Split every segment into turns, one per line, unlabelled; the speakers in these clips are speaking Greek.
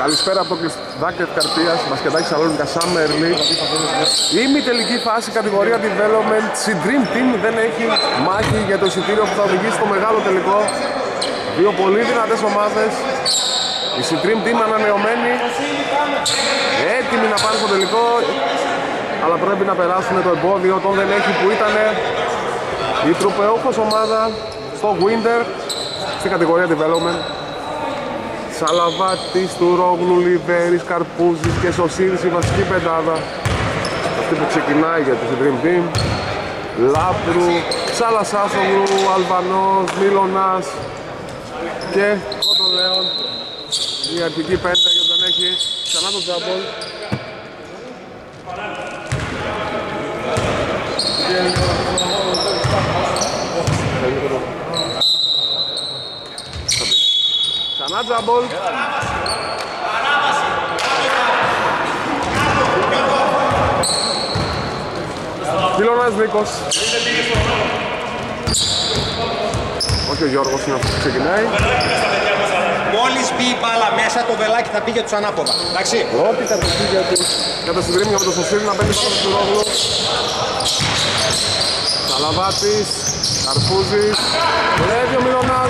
Καλησπέρα από το κλειστάκι της Καρπίας, μπασκετάκι Σαλόνικα Summer League. Η ημιτελική φάση κατηγορία Development. Η Dream Team δεν έχει μάχη για το εισιτήριο που θα οδηγήσει στο μεγάλο τελικό. Δύο πολύ δυνατές ομάδες. Η Dream Team ανανεωμένη, έτοιμοι να πάνε στο τελικό, αλλά πρέπει να περάσουν το εμπόδιο όταν δεν έχει που ήταν η τρουπεούχος ομάδα στο Winter στην κατηγορία Development. Σαλαβάτης, Τουρόγλου, Λιβέρης, Καρπούζης και Σωσίδης η βασική πεντάδα. Αυτή που ξεκινάει για τη Dream Team. Λάπρου, Σαλασάσογλου, Αλβανός, Μίλωνας και Κοντολέων. Η αρχική πέντα γιατί δεν έχει ξανά το τζάμπολ. Ξανά τζάμπολ. Μίλωνας Νίκος. Όχι ο Γιώργος είναι αυτός που ξεκινάει.
Μόλις μπει η μπάλα μέσα, το βελάκι θα πήγε τους ανάποδα. Εντάξει.
Πρώτη κατοχή για το συντρίμιο με το Σωσίδη να μπαίνει πάνω στο Ρόγλου. Σαλαβάτης, Καρπούζης, βλέπει ο Μίλωνας.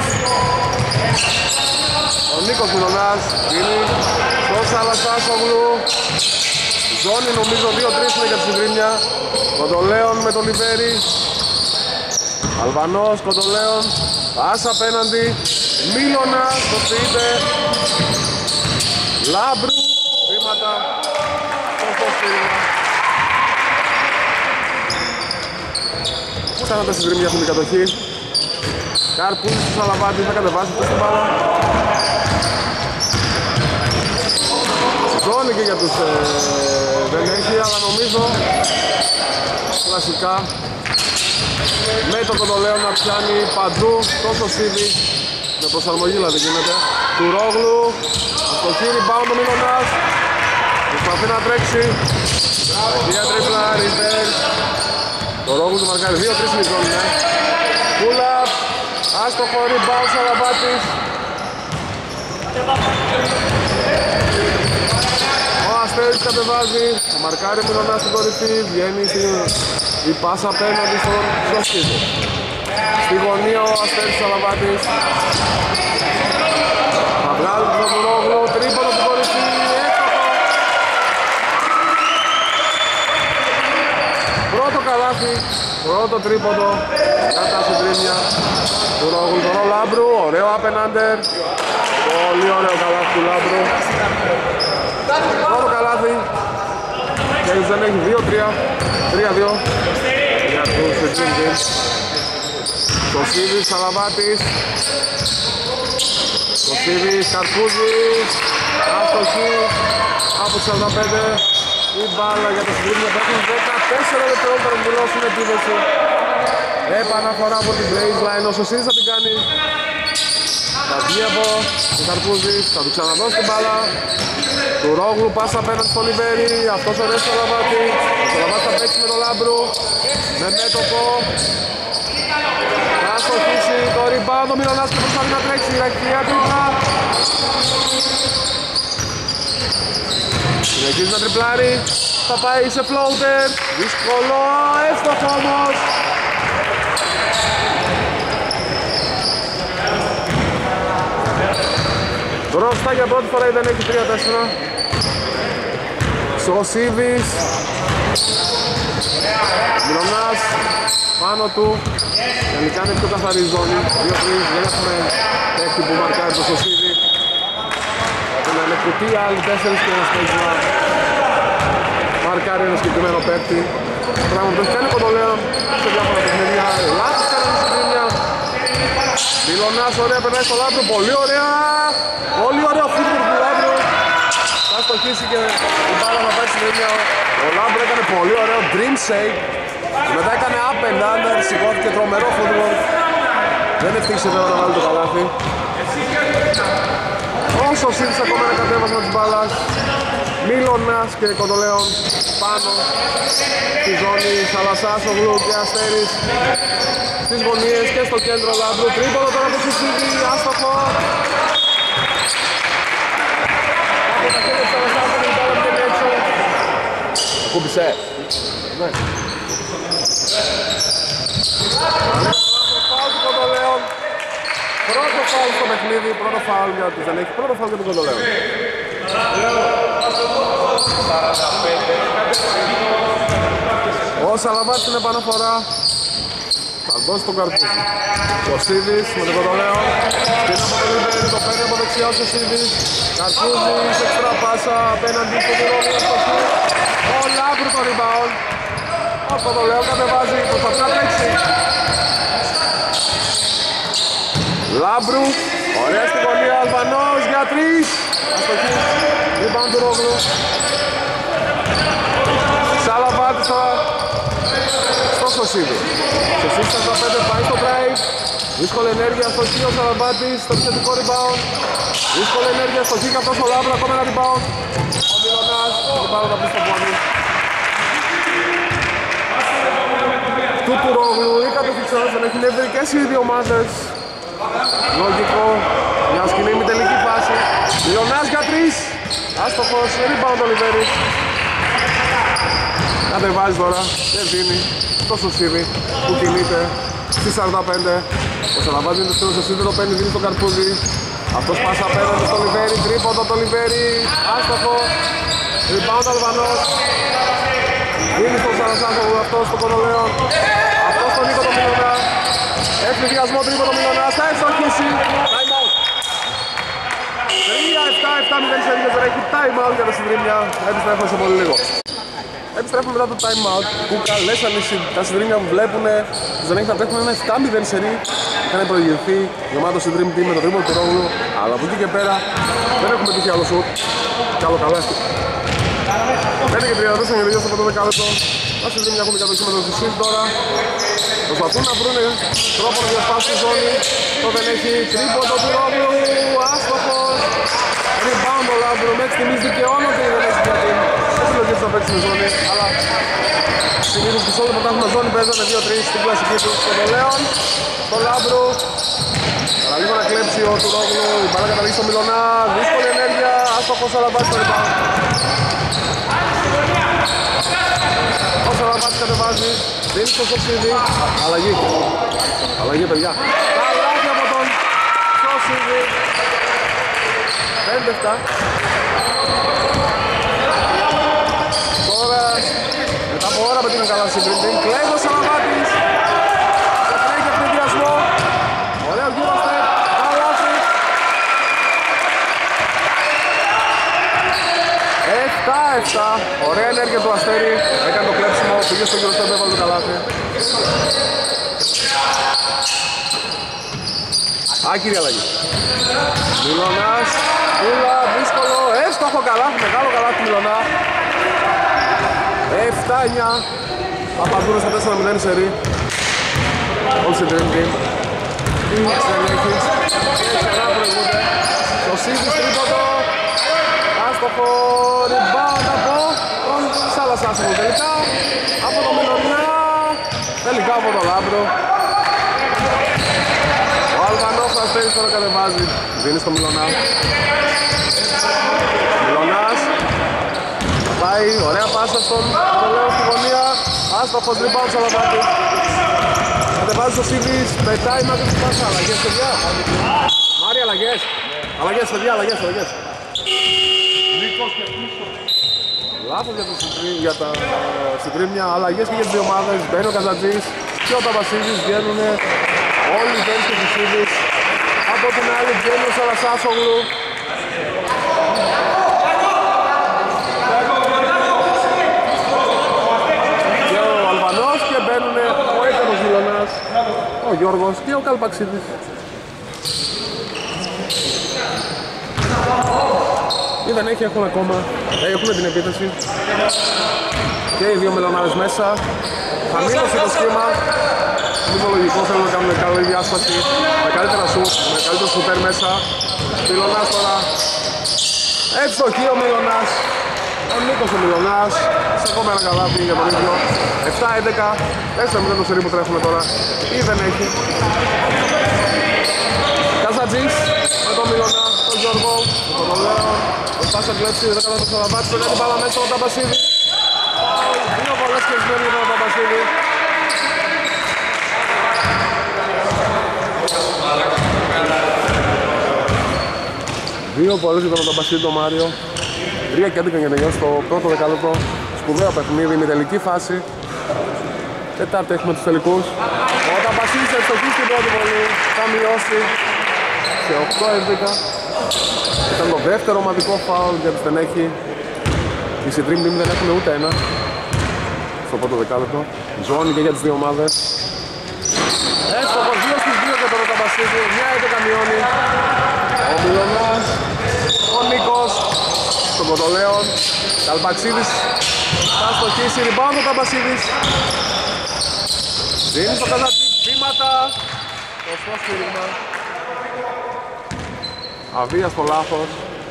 Ο Νίκος Μίλωνας, δίνει στο Σαλασάσογλου. Ζώνη νομίζω 2-3 είναι για τη συντρίμια. Κοντολέων με τον Λιβέρη. Αλβανός, Κοντολέων, πάσα απέναντι, Μίλωνας, το φύγεται, Λάμπρου, βήματα, σωστό σφύριγμα. Ξανά τα συντρίμια έχουν την κατοχή. Καρπούζης του Σαλαβάτη θα κατεβάσει αυτό στην μπάλα. Ζώνη και για τους δεν έχει, αλλά νομίζω κλασικά με τον Κοντολέο να πιάνει παντού τόσο σίδι με προσαρμογή δηλαδή γίνεται του Ρόγλου στο χείρι bound ο Μίλωνας προσπαθεί να τρέξει για τρίπλα reverse το Ρόγλου του μαρκάρει 2-3 είναι η ζώνη pull-up άστοχο rebound Σαλαβάτης ο Αστέρης κατεβάζει ο μαρκάρει ο Μίλωνας στην κορυφή βγαίνει η πάσα απέναντι στον Σωσίδη. Στη γωνία ο Αστέρης Σαλαβάτης. Θα βγάλει τον Ρόγλου, τρίποντο στην κορυφή, έστοχο. Πρώτο καλάθι, πρώτο τρίποντο για τα συντρίμια του Ρόγλου. Τον Λάμπρου, ωραίο απέναντερ. Πολύ ωραίο καλάθι του Λάμπρου. Πρώτο καλάθι. Και δεν έχει 2-3, 3-2 για τους Dream Team. Σωσίδης, Σαλαβάτης. Σωσίδης, Καρπούζης. Άστοχη από 45. Η μπάλα για τους Dream Team. Έχουν 14 δευτερόλεπτα να δηλώσουν επίδεση. Επαναφορά από την baseline. Ο Σωσίδης θα την κάνει. Θα βγει από τον Καρπούζης. Θα του ξαναδώσει την μπάλα. Του Ρόγλου πάσα απέναντι στον Λιβέρη, αυτός ωραίος στο Σαλαβάτη. Ο Σαλαβάτης θα παίξει με τον Λάμπρου, με μέτωπο. Θα στοχίσει το rebound, ο Μίλωνας και προσπαθεί να τρέξει η ραχτία τρίπλα. Συνεχίζει να τριπλάρει, θα πάει σε floater, δύσκολο, εύστοχο όμως. Μπροστά για πρώτη φορά δεν έχει 3-4. Σωσίδης. Μίλωνας πάνω του. Τελικά είναι πιο καθαρή ζώνη. 2-3, δεν έχουμε παίκτη που μαρκάρει το Σωσίδη. Να είναι κουτί, άλλοι 4 και ένας παίκτη να μαρκάρει ένα συγκεκριμένο παίκτη. Πράγμα που έχει κάνει Κοντολέων σε διάφορα παιχνίδια. Λάθος κάνανε συγκρίνια. Μίλωνας, ωραία, περνάει στο Λάμπρο, πολύ ωραία. Πολύ ωραίο φούτμπολ του Λάμπρου. Θα στοχίσει και η μπάλα να πάει στην ίδια. Ο Λάμπρου έκανε πολύ ωραίο dream shake. Μετά έκανε up and under, σηκώθηκε τρομερό φούτμπολ. Δεν ευτύχησε βέβαια να βάλει το καλάθι. Όσο σύντησε ακόμα ένα κατέβασμα της μπάλας. Μίλωνας και Κοντολέων πάνω στη ζώνη. Σαλασάσογλου και Αστέρης στις γωνίες και στο κέντρο Λάμπρου. Τρίποντο τώρα από Σουσίδη, άστοχο. Από Άκουσε. Ναι. Φάουλ του Κοντολέων. Πρώτο φάουλ στο παιχνίδι, πρώτο φάουλ για τους δεν έχει. Πρώτο φάουλ για τον Κοντολέων. Ο Σαλαβάτης στην επαναφορά. Θα δώσει τον Καρπούζη. Ο Σίδης με τον Κοντολέο. Στην από το Λίμπερ, το παίρνει από δεξιά ο Σίδης. Καρπούζης, εξτρά πάσα απέναντι στο Μυρώνιο στο χ. Ο Λάμπρου το rebound. Ο Κοντολέο κατεβάζει, προσπαθεί να τρέξει. Λάμπρου, ωραία στην γωνία, Αλβανός για 3. Αστοχή, rebound του Ρόγλου. Σαλαβάτης τώρα στο Σωσίδη. Σωσίδης 45 πάει στο drive. Δύσκολη ενέργεια στο χ ο Σαλαβάτης στο επιθετικό rebound. Δύσκολη ενέργεια στο χ και αυτός ο Λάμπρου, ακόμα ένα rebound. Ο Μιλωνάς, rebound από στο πόδι. Του Ρόγλου, η κατευθυνσός δεν έχει νευρικές οι δύο ομάδες. Λογικό, μια σκηνή με τελική φάση. Μιλωνάς για 3. Άστοχος, rebound ο Λιβέρης. Κατεβάζει τώρα και δίνει στο Σωσίδη που κινείται στη 45. Ο Σαλαβάτης είναι στο Σωσίδη, το παίρνει, δίνει στον Καρπούζη. Αυτός πάσα απέναντι στο Λιβέρη, τρίποντο το Λιβέρη, άστοχο. Rebound Αλβανός. Δίνει στον Σαρασάκοβου, αυτός στον Κοντολέον. Αυτός στον Νίκο το Μιλωνά. Εφηδιασμό τρίποντο Μιλωνάς, θα εξοχίσει. Time out. 3-7-7-0 σε λίγες τώρα έχει time out για τα συντρίμια. Επιστρέφουμε σε πολύ λίγο. Επιστρέφουμε μετά το time out που καλέσαν τα συντρίμια που βλέπουν δεν έχει να τρέχουν ένα 7-0 σερί. Είχαν προηγηθεί γεμάτο συντρίμ team με το τρίποντο του Ρόγλου, αλλά από εκεί και πέρα δεν έχουμε τύχει άλλο σουτ. Καλό καλά. 5 και 34 για στο πρώτο δεκάλεπτο. Τα συντρίμια έχουν κατοχή με τον Σουσίδ τώρα. Προσπαθούν να βρουν τρόπο να διασπάσουν τη ζώνη. Το δεν έχει τρίποντο του Ρόγλου. Άστοχος. Rebound ο Λάμπρου. Μέχρι στιγμής δικαιώνονται οι δεν έχει για την επιλογή του να παίξει τη ζώνη. Αλλά συνήθως και σε όλο το πρωτάθλημα ζώνη παίζανε 2-3 στην κλασική του. Και το Λέον, το Λάμπρου. Αλλά λίγο να κλέψει ο του Ρόγλου. Η μπάλα καταλήγει στο Μιλωνά. Δύσκολη ενέργεια. Άστοχος αλλά πάει στο rebound. Ο Σαλαβάτης κατεβάζει. Δίνει στο Σωσίδη. Αλλαγή. Αλλαγή παιδιά. Αλλαγή από τον Σωσίδη. 5-7. Τώρα μετά από ώρα με την καλά συμπρίντη. Κλέβει ο Σαλαβάτης. Θα τρέχει αυτοδιασμό. Ωραίο γύρω στεπ. Καλάθι. 7-7. Ωραία ενέργεια του Αστέρι. Έκανε το κλέψιμο. Πήγε στο γύρω στεπ. Έβαλε το καλάθι. Άκυρη αλλαγή. Μιλωνάς, Κούλα, δύσκολο, εύστοχο καλάθι, μεγάλο καλάθι Μιλωνά. 7-9. Απαντούν στα 4-0 σερί. Όλοι σε Dream Team. Τι εξελέχεις. Και ξανά προηγούνται. Το Σίδης τρίποντο. Άστοχο rebound από τον Σαλασάσιμο τελικά. Από τον Μιλωνά. Τελικά από τον Λάμπρο. Ο Αλβανός ο Αστέρης τώρα κατεβάζει. Δίνει στο Μιλωνά. Μιλωνάς. Πάει, ωραία πάσα στον Κοντολέο στη γωνία. Άστοχος rebound Σαλαβάτη. Κατεβάζει ο Σίδης. Πετάει μάτι στην πάσα. Αλλαγές παιδιά. Μάρι αλλαγές. Αλλαγές παιδιά, αλλαγές. Λάθος για τα συντρίμμια. Αλλαγές και για τις δύο ομάδες. Μπαίνει ο Καζατζής και ο Ταβασίδης. Βγαίνουν όλοι οι Βέρες και Φυσίδης. Από την άλλη βγαίνει ο Σαλασάσογλου. Και ο Αλβανός και μπαίνουν ο Έκανος Μιλωνάς, ο Γιώργος και ο Καλπαξίδης. Ή δεν έχει, έχουν ακόμα, έχουν την επίθεση. Και οι δύο μελονάρες μέσα. Χαμήλωσε το σχήμα. Είναι λογικό, θέλουν να κάνουν καλή διάσπαση. Με καλύτερα σουτ, με καλύτερο σουτέρ μέσα. Μιλωνάς τώρα. Εύστοχη ο Μιλωνάς. Ο Νίκος ο Μιλωνάς. Σε ακόμα ένα καλάθι για τον ίδιο. 7-11. 4-0 το σερί που τρέχουμε τώρα. Ή δεν έχει. Καζατζής με τον Μιλωνά, τον Γιώργο, τον Ολέο. Ο Σπάσα κλέψει, δεν κατά το Σαλαβάτη, τον κάνει μπάλα μέσα, τον Ταμπασίδη. τώρα σκεφτισμένη για τον Παπασίδη. Δύο πολλές για τον Παπασίδη τον Μάριο. 3 και 11 για να τελειώσει το πρώτο δεκάλεπτο. Σπουδαίο παιχνίδι, με τελική φάση. Τετάρτη έχουμε τους τελικούς. Ο Ταμπασίδης ευστοχή στην πρώτη βολή. Θα μειώσει σε 8-11. Ήταν το δεύτερο ομαδικό φάουλ για τους Στενέχη. Οι Dream Team δεν έχουν ούτε ένα στο πρώτο δεκάλεπτο. Ζώνη και για τις δύο ομάδες. Έστοχος 2 στις 2 για τον Ταμπασίδη. 9-11 μειώνει. Ο Μιλωνάς, ο Νίκος, στον Κοντολέον. Καλπαξίδης θα στοχίσει. Rebound ο Ταμπασίδης. Δίνει στο Καζατζή, βήματα. Σωστό στήριγμα. Αβίαστο λάθος.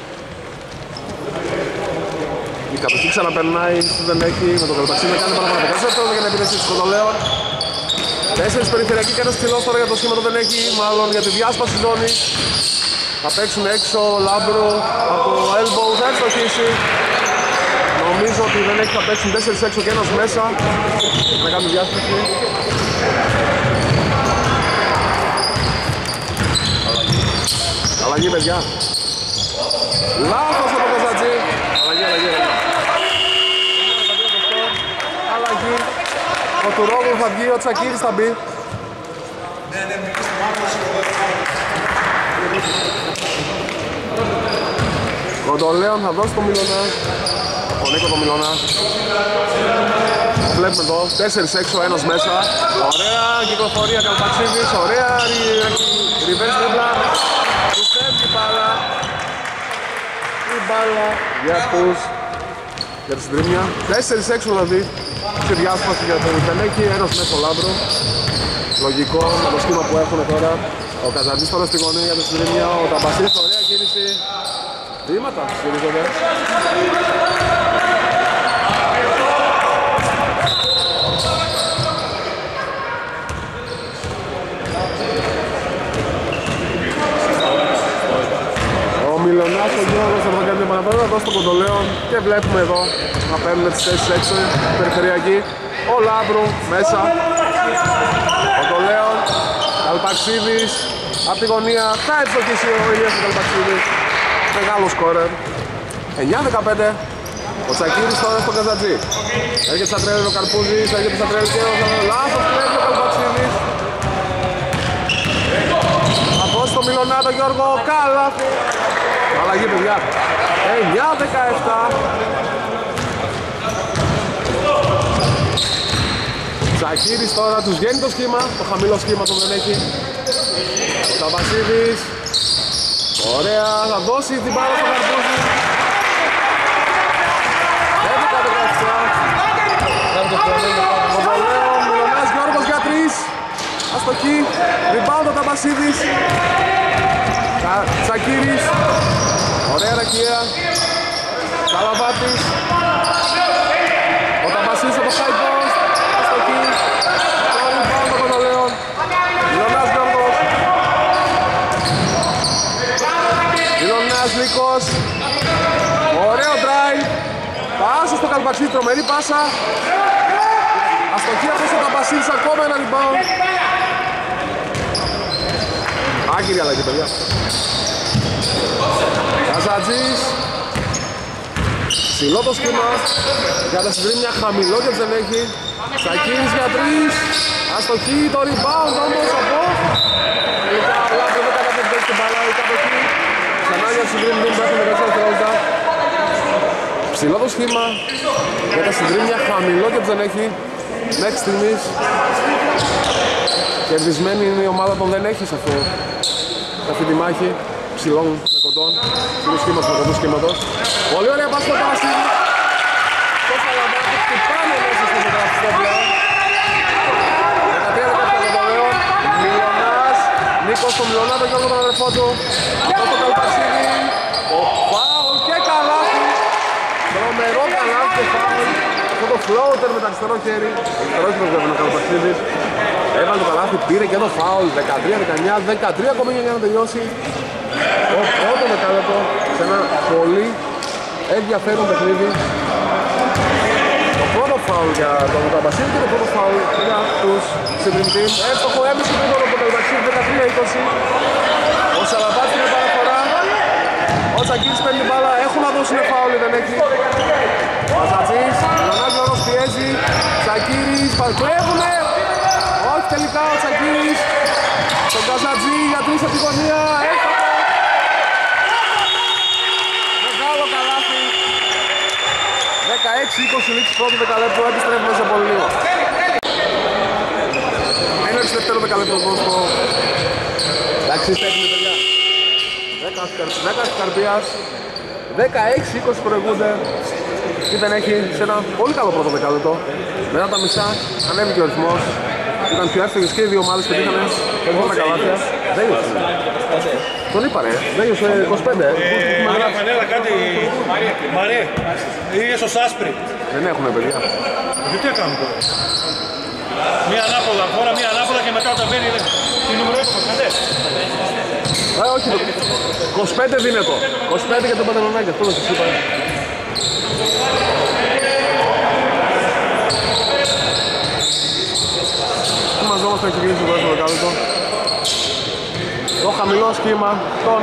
Η κατοχή ξαναπερνάει, δεν έχει με τον Καλπαξίδη να κάνει παραπάνω. Δεύτερο για να επιτεθεί του Κοντολέον. 4 περιφερειακοί και ένας ψηλός τώρα για το σχήμα δεν έχει, μάλλον για τη διάσπαση ζώνη. Θα παίξουν έξω ο Λάμπρο από το elbow, θα ευστοχίσει. Νομίζω ότι δεν έχει, θα παίξουν 4 έξω και ένας μέσα. Να κάνουν διάσπαση. Αλλαγή παιδιά. Λάθος από το Καζατζή. Αλλαγή. Ο Τουρόγλου θα βγει, ο Τσακίρης θα μπει. Κοντολέον θα δώσει το Μιλωνά. Ο Νίκο το Μιλωνά. Βλέπουμε εδώ 4 έξω, ένας μέσα. Ωραία κυκλοφορία Καλπαξίδης. Ωραία reverse δίπλα. Του φεύγει μπάλα. Η μπάλα για τη συντρίμια. 4 έξω δηλαδή. Σε διάσπαση για τον Στενέχη. Ένας μέσα στο Λάμπρο. Λογικό με το σχήμα που έχουν τώρα. Ο Καζατζής τώρα στη γωνία για τη συντρίμια. Ο Ταμπασίδης, ωραία κίνηση. Βήματα στηρίζονται. Ο Μιλωνάς, ο Γιώργος θα κάνει την παραπέρα εδώ στο Κοντολέον και βλέπουμε εδώ να παίρνουν τις θέσεις έξω, περιφερειακή. Ο Λάμπρου μέσα. Ο Κοντολέον, Καλπαξίδης, απ' τη γωνία θα ευστοχίσει ο Ηλίας του Καλπαξίδης. Μεγάλο σκόρερ. 9-15. Ο Τσακίρης τώρα στον Καζατζή. Έρχεται στα τρέλη ο Καρπούζης, έρχεται στα τρέλη και ο λάθος κλέβει ο Καλπαξίδης. Θα δώσει το Μιλωνά τον Γιώργο, καλά. Αλλαγή παιδιά. 9-17. Τσακίρης τώρα τους βγαίνει το σχήμα, το χαμηλό σχήμα που δεν έχει. Ο Ταμπασίδης. Ωραία, θα δώσει την μπάλα στο Καρπούζη. 11-17. Ο Βολέο, Μιλωνάς Γιώργος για 3. Αστοχή, rebound ο Ταμπασίδης. Τσακίρης. Ωραία ρακία. Καλαβάτης. Ο Ταμπασίδης από το high post. Αστοχή. Το rebound ο Κοντολέον. Μιλωνάς Γιώργος. Μιλωνάς Νίκος. Ωραίο drive. Πάσα στο Καλπαξίδη, τρομερή πάσα. Αστοχή αυτός ο Ταμπασίδης, ακόμα ένα rebound. Άγκυρη αλλαγή παιδιά. Καζατζής. Ψηλό το σχήμα. Για τα συντρίμια χαμηλό και δεν έχει. Τσακίρης για 3. Αστοχή, το rebound όμως από. Τελικά ο Λάμπρο δεν καταφέρει την μπάλα ή κάπου εκεί. Ξανά για συντρίμια δεν υπάρχουν 14 δευτερόλεπτα. Ψηλό το σχήμα. Για τα συντρίμια χαμηλό και δεν έχει. Μέχρι στιγμής κερδισμένη είναι η ομάδα που δεν έχει σε αυτή τη μάχη. Ψηλών με κοντών. Ψηλού σχήματος με κοντού σχήματος. Πολύ ωραία πάση στο Παρασίδη. Το Καλαβάκη χτυπάνε μέσα στο μεταγραφιστό πλέον. 13-17 Κοντολέον. Μιλωνάς. Νίκος στο Μιλωνά, τον Γιώργο τον αδερφό του. Αυτό το Καλπαξίδη. Ο φάουλ και καλάθι. Τρομερό καλάθι και φάουλ. Αυτό το floater με το αριστερό χέρι. Αριστερό χέρι βέβαια ο Καλπαξίδης. Έβαλε το καλάθι, πήρε και το φάουλ. 13-19, 13 ακόμα για να τελειώσει. Το πρώτο δεκάλεπτο σε ένα πολύ ενδιαφέρον παιχνίδι. Το πρώτο φάουλ για τον Καμπασίλη και το πρώτο φάουλ για τους Dream Team. Εύστοχο έμεινε στο τρίτο από το Καλπαξίλη 13-20. Ο Σαλαβάτης είναι παραφορά. Ο Τσακίρης παίρνει την μπάλα, έχουν να δώσουν φάουλ, δεν έχει. Καζατζής, Λονάκης πιέζει. Τσακίρης, κλέβουνε. Όχι τελικά ο Τσακίρης. Τον Καζατζή για τρεις από τη γωνία. Μεγάλο καλάθι. 16-20 λήξη πρώτου δεκαλέπτου, επιστρέφουμε σε πολύ λίγο. Έναρξη δεύτερο δεκαλέπτου στο... Εντάξει, στέκουμε παιδιά. 10 Καρπίας, 16-20 προηγούνται. Και δεν έχει σε ένα πολύ καλό πρώτο δεκαλέπτο. Μετά τα μισά ανέβηκε ο ρυθμός. Ήταν πιο εύκολες και οι δύο ομάδες που είχαν περισσότερα καλάθια. Δεν είναι. Τον είπα ρε, δεν είναι 25.
Μαρία Φανέλα κάτι... Μαρία, πήγες στο Σάσπρι.
Δεν έχουνε παιδιά.
Και τι έκαναν τώρα. Μία ανάποδα χώρα, μία ανάποδα και μετά όταν μπαίνει τι νούμερο έχουμε, κατές.
Όχι, 25 δίνετο. 25 για τον Παντελονάκη, αυτό δεν σας είπα. Ετοιμαζόμαστε να ξεκινήσουμε το δεύτερο δεκάλεπτο. Το χαμηλό σχήμα, τον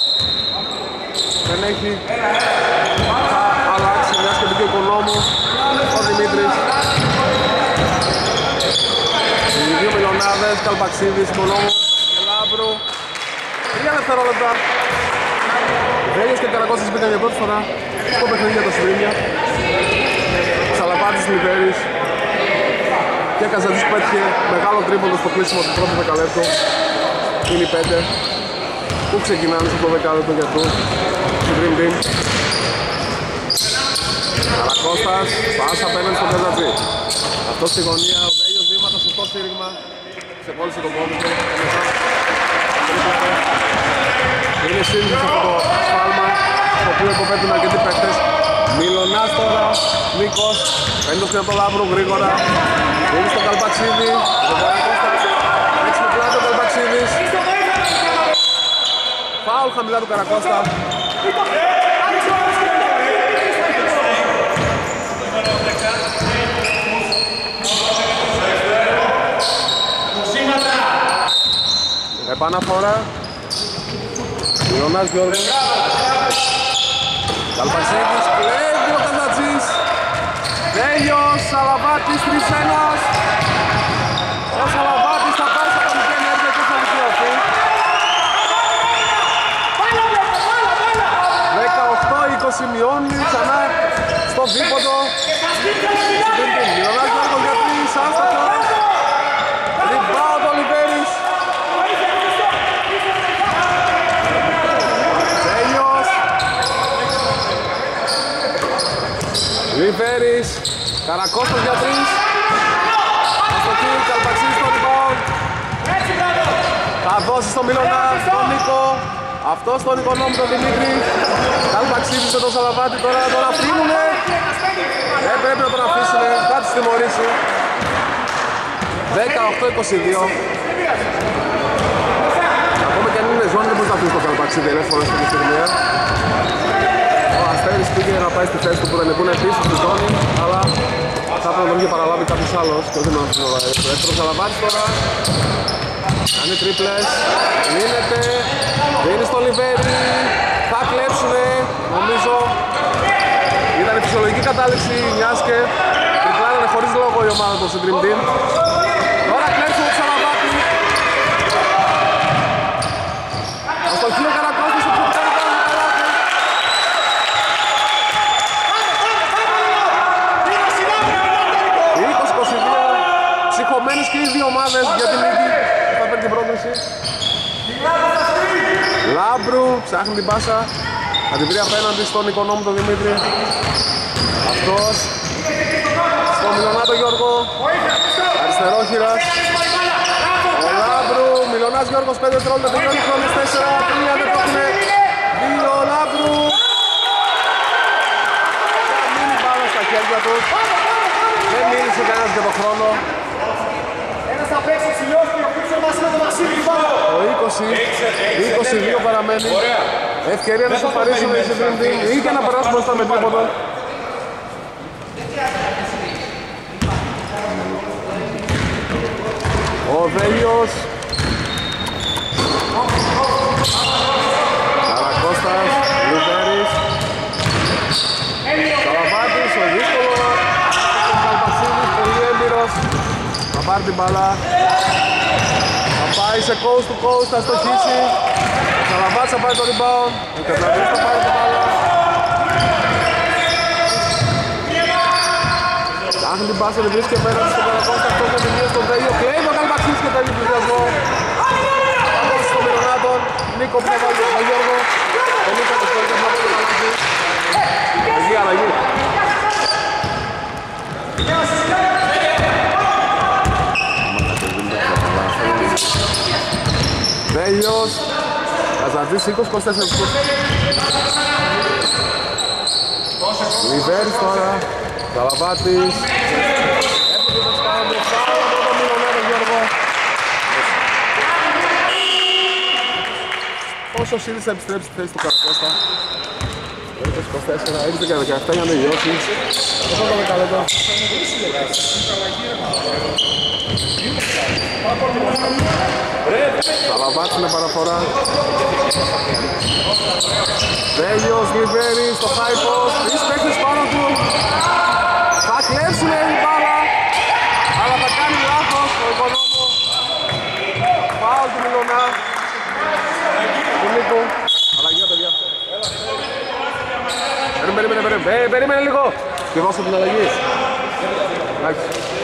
δεν έχει. Θα αλλάξει μια σκεπτική οικονόμου ο Δημήτρης. Οι δύο μιλονάδες, Καλπαξίδης, Οικονόμου και Λάμπρου. 3 δευτερόλεπτα. Βέλιος και Καρακώστας μπήκαν για πρώτη φορά στο παιχνίδι για το Σιρήνια. Σαλαπάτης, Λιβέρης και Καζαντζής που έτυχε μεγάλο τρίποντο στο κλείσιμο του πρώτου δεκαλέπτου. Είναι οι 5 που ξεκινάνε στο δεκαλέπτο για τους Dream Team. Καρακώστας, πάσα απέναντι στον Καζαντζή. Αυτό στη γωνία, ο Βέλιος βήματα, σωστό στήριγμα. Ξεκόλλησε τον πόδι του. Είναι σύνδεση αυτό το σφάλμα στο οποίο υποπέτουν αρκετοί παίκτες. Μιλονάς τώρα, Νίκος, παίρνει το σκηνό από το Λάμπρο γρήγορα. Δίνει στο Καλπαξίδη, το Καρακώστας, έτσι με πλάτο ο Καλπαξίδης. Φάουλ χαμηλά του Καρακώστα. Επαναφορά. Ιωνάς Γιώργος. Καλπαξίδης, κλέβει ο Καζατζής. Τέλειος, Σαλαβάτης, 3-1. Ο Σαλαβάτης θα πάει στα κομική ενέργεια και θα δικαιωθεί. 18-20 μειώνει ξανά στο δίποτο. Ιωνάς Γιώργος για 3, άστατο. Rebound ο Λιβέρης. Λιβέρης, Καρακώστας για 3. Αστοχή, Καλπαξίδης στο rebound. Θα δώσει στον Μιλώνα, στον Νίκο. Αυτό στον Οικονόμου, τον Δημήτρη. Καλπαξίδης με τον Σαλαβάτη, τώρα τον αφήνουνε. Δεν πρέπει να τον αφήσουνε, θα τους τιμωρήσει. 18-22. Ακόμα και αν είναι ζώνη δεν μπορείς να αφήσεις τον Καλπαξίδη ελεύθερο στην ιστορία. Ο Αστέρης πήγε να πάει στη θέση του που δεν είναι επίσης στη ζώνη, αλλά θα πρέπει να τον είχε παραλάβει κάποιος άλλος και όχι να τον δεύτερο. Σαλαβάτης τώρα κάνει τρίπλες, λύνεται, δίνει στο Λιβέρι, θα κλέψουνε, νομίζω ήταν η φυσιολογική κατάληξη μιας και τριπλάρανε χωρίς λόγο η ομάδα του Dream Team. Τώρα κλέψουν το Σαλαβάτη. Στο χείλο Καρακώστης ο Ψηφιτάρης. Ψυχωμένες και οι δύο ομάδες για την νίκη. Θα παίρνει την πρόκληση. Λάμπρου ψάχνει την πάσα. Θα την βρει απέναντι στον Οικονόμου τον Δημήτρη. Αυτός στον Μιλονάτο Γιώργο. Αριστερόχειρας. Ο Λάμπρου, Μιλονάς Γιώργος 5 δευτερόλεπτα, τελειώνει χρόνος 4, 3 δεν το έχουνε. 2 Λάμπρου. Θα μείνει πάνω στα χέρια του. Δεν μίλησε κανένας για τον χρόνο. Το 20-22 παραμένει. Ευκαιρία να σοφαρίσουν οι Dream Team ή και να περάσουν μπροστά με τρίποντο. Ο Βέλιος. Καρακώστας, Λιβέρης. Καλαβάτης, ο δύσκολο. Ο Καλπαξίδης, πολύ έμπειρος. Θα πάρει την μπάλα. Θα πάει σε coast to coast, θα στοχίσει. Ο Καλαβάτης θα πάρει το rebound. Ο Κερλαβής θα πάρει την μπάλα. Άχνει την πάσα, δεν βρίσκει απέναντι στον Καρακώστα. Αυτό είναι την μία στον Βέλιο. Κλαίει ο Καλπαξίδης και τέλει πλησιασμό. Πάμε στον Μυρονάτων. Νίκο που θα βάλει τον Γιώργο. Ο Νίκο το σκόρει και θα βάλει τον Καλπαξίδη. Εκεί αλλαγή. Βέλιος. Καζαντζής 20-24. Λιβέρης τώρα. Καλαβάτης. Έφυγε το σπάρο μπροστά. Πρώτο Μιλονέρο Γιώργο. Όσο ο Σίδης θα επιστρέψει στη θέση του Καρακώστα. 24, έρχεται και 17 για να τελειώσει. Αυτό το δεκαλέτο. Καλαβάτης είναι παραφορά. Βέλιος, Λιβέρης, στο high post. Τρεις παίκτες πάνω του. Θα κλέψουν η μπάλα. Αλλά θα κάνει λάθος ο Οικονόμου. Φάουλ του Μιλονά. Του Νίκου. Αλλαγή παιδιά. Περίμενε λίγο. Και δώσω την αλλαγή. Εντάξει.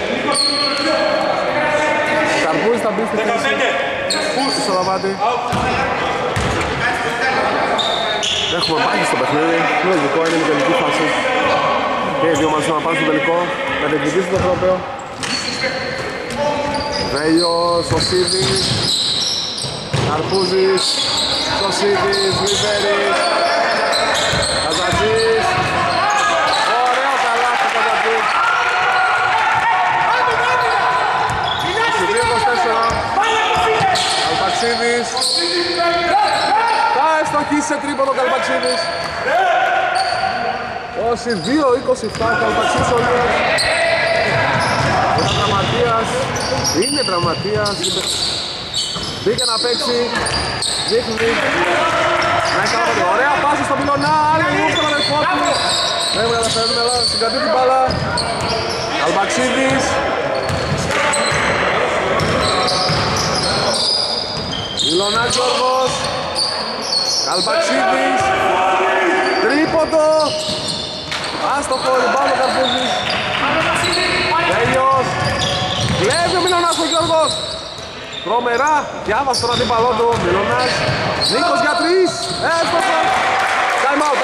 Καρπούζης θα μπει στη θέση. Στο Λαβάτη. Έχουμε μάχη στο παιχνίδι. Λογικό είναι η τελική φάση. Και οι δύο μαζί να πάνε στο τελικό. Να διεκδικήσουν το τρόπαιο. Βέλιος, ο Σίδης. Καρπούζης. Ο Σίδης, Λιβέρης. Καζαντζής. Ωραίο καλάθι Καζαντζής. 22-24. Καλπαξίδης. Θα ευστοχίσει σε τρίποντο ο Καλπαξίδης. 22-27 ο Καλπαξίδης ο Λίος. Είναι τραυματίας. Είναι τραυματίας. Μπήκε να παίξει. Δείχνει. Να έχει καλά παιδιά. Ωραία πάση στο Μιλονά. Άλλη λίγο στον αδερφό του. Πρέπει να φέρνουμε εδώ. Συγκρατεί την μπάλα. Καλπαξίδης. Μιλονάς Γιώργος. Καλπαξίδης. Τρίποντο. Άστοχο. Ριμπάουντ ο Καρπούζης. Βέλιος. Κλέβει ο Μιλονάς ο Γιώργος. Τρομερά. Διάβασε τον αντίπαλό του. Μιλονάς. Νίκος για 3. Έστοχο. Time out.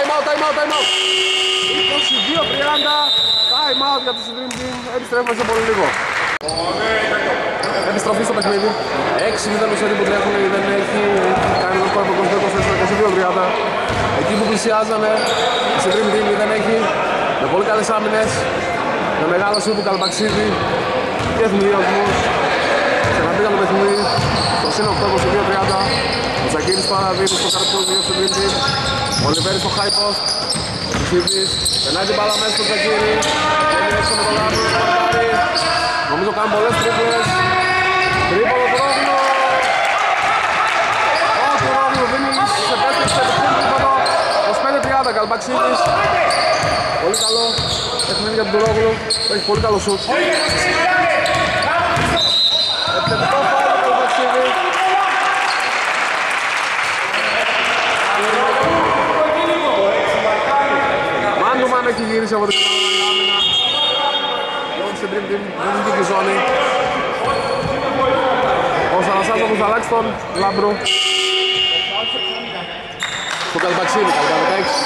22-30. Time out για τους Dream Team. Επιστρέφουμε σε πολύ λίγο. Επιστροφή στο παιχνίδι. 6-0 το σερί που τρέχουν, δεν έχει κάνει το σκορ από 22-30. Εκεί που πλησιάζανε, σε Dream Team δεν έχει, με πολύ καλές άμυνες, με μεγάλο σούπου Καλπαξίδη και εθνιδιασμούς. Ξαναπήγαν το παιχνίδι, στο σύν 8-22-30. Ο Ζακύρης τώρα δίνει στο Καρπούζι στο Dream Team. Ο Λιβέρης στο high post. Ο Σίδης, περνάει την μπάλα μέσα στο Ζακύρη. Και έξω με το λάθος, το μαρτάρι. Νομίζω κάνουν πολλές τρίπλες. Τρίπολο Κρόγλου. Ο Κρόγλου δίνει λύση σε 4-7 τρίπολο. 25-30 Καλπαξίδης. Πολύ καλό παιχνίδι για τον Κρόγλου. Έχει πολύ καλό σουτ. Επιθετικό φάουλ του Καλπαξίδη. Μάντουμαν έχει γυρίσει από την άμυνα. Λόγισε Dream Team, δεν είναι και η ζώνη. Ο Σαρασάζοβος θα αλλάξει τον Λάμπρο. Στο Καλπαξίδη, καλπά 16.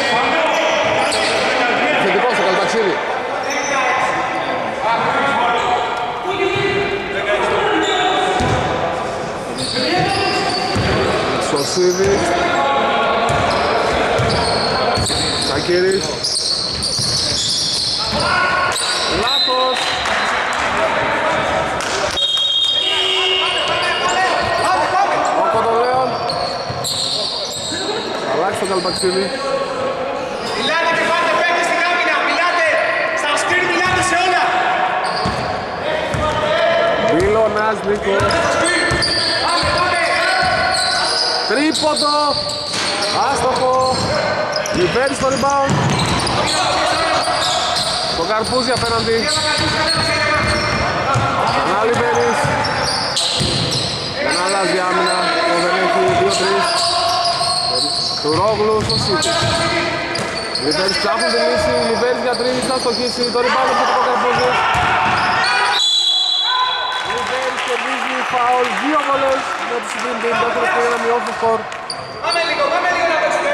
Θετικό στο Καλπαξίδη. Σωσίδη. Σακύρης. Λάθος. Ο Κοντολέων. Αλλάξει το Καλπαξίδη.
Μιλάτε και πάτε παίκτες στην άμυνα, μιλάτε! Στα σκριν μιλάτε σε όλα!
Μίλωνας Νίκος. Τρίποντο. Άστοχο. Λιβέρης στο rebound. Το Καρπούζι απέναντι. Ξανά Λιβέρης. Δεν αλλάζει άμυνα. Το δεν έχει 2-3. Του Ρόγλου στο Σίτι. Λιβέρης ψάχνουν τη λύση. Λιβέρης για 3 θα στοχίσει. Το rebound από το Καρπούζι. Λιβέρης κερδίζει φάουλ. 2 βολές για τους Supreme Team. Δεύτερος πήγε να μειώσει το σκορ.
Πάμε λίγο να παίξουμε.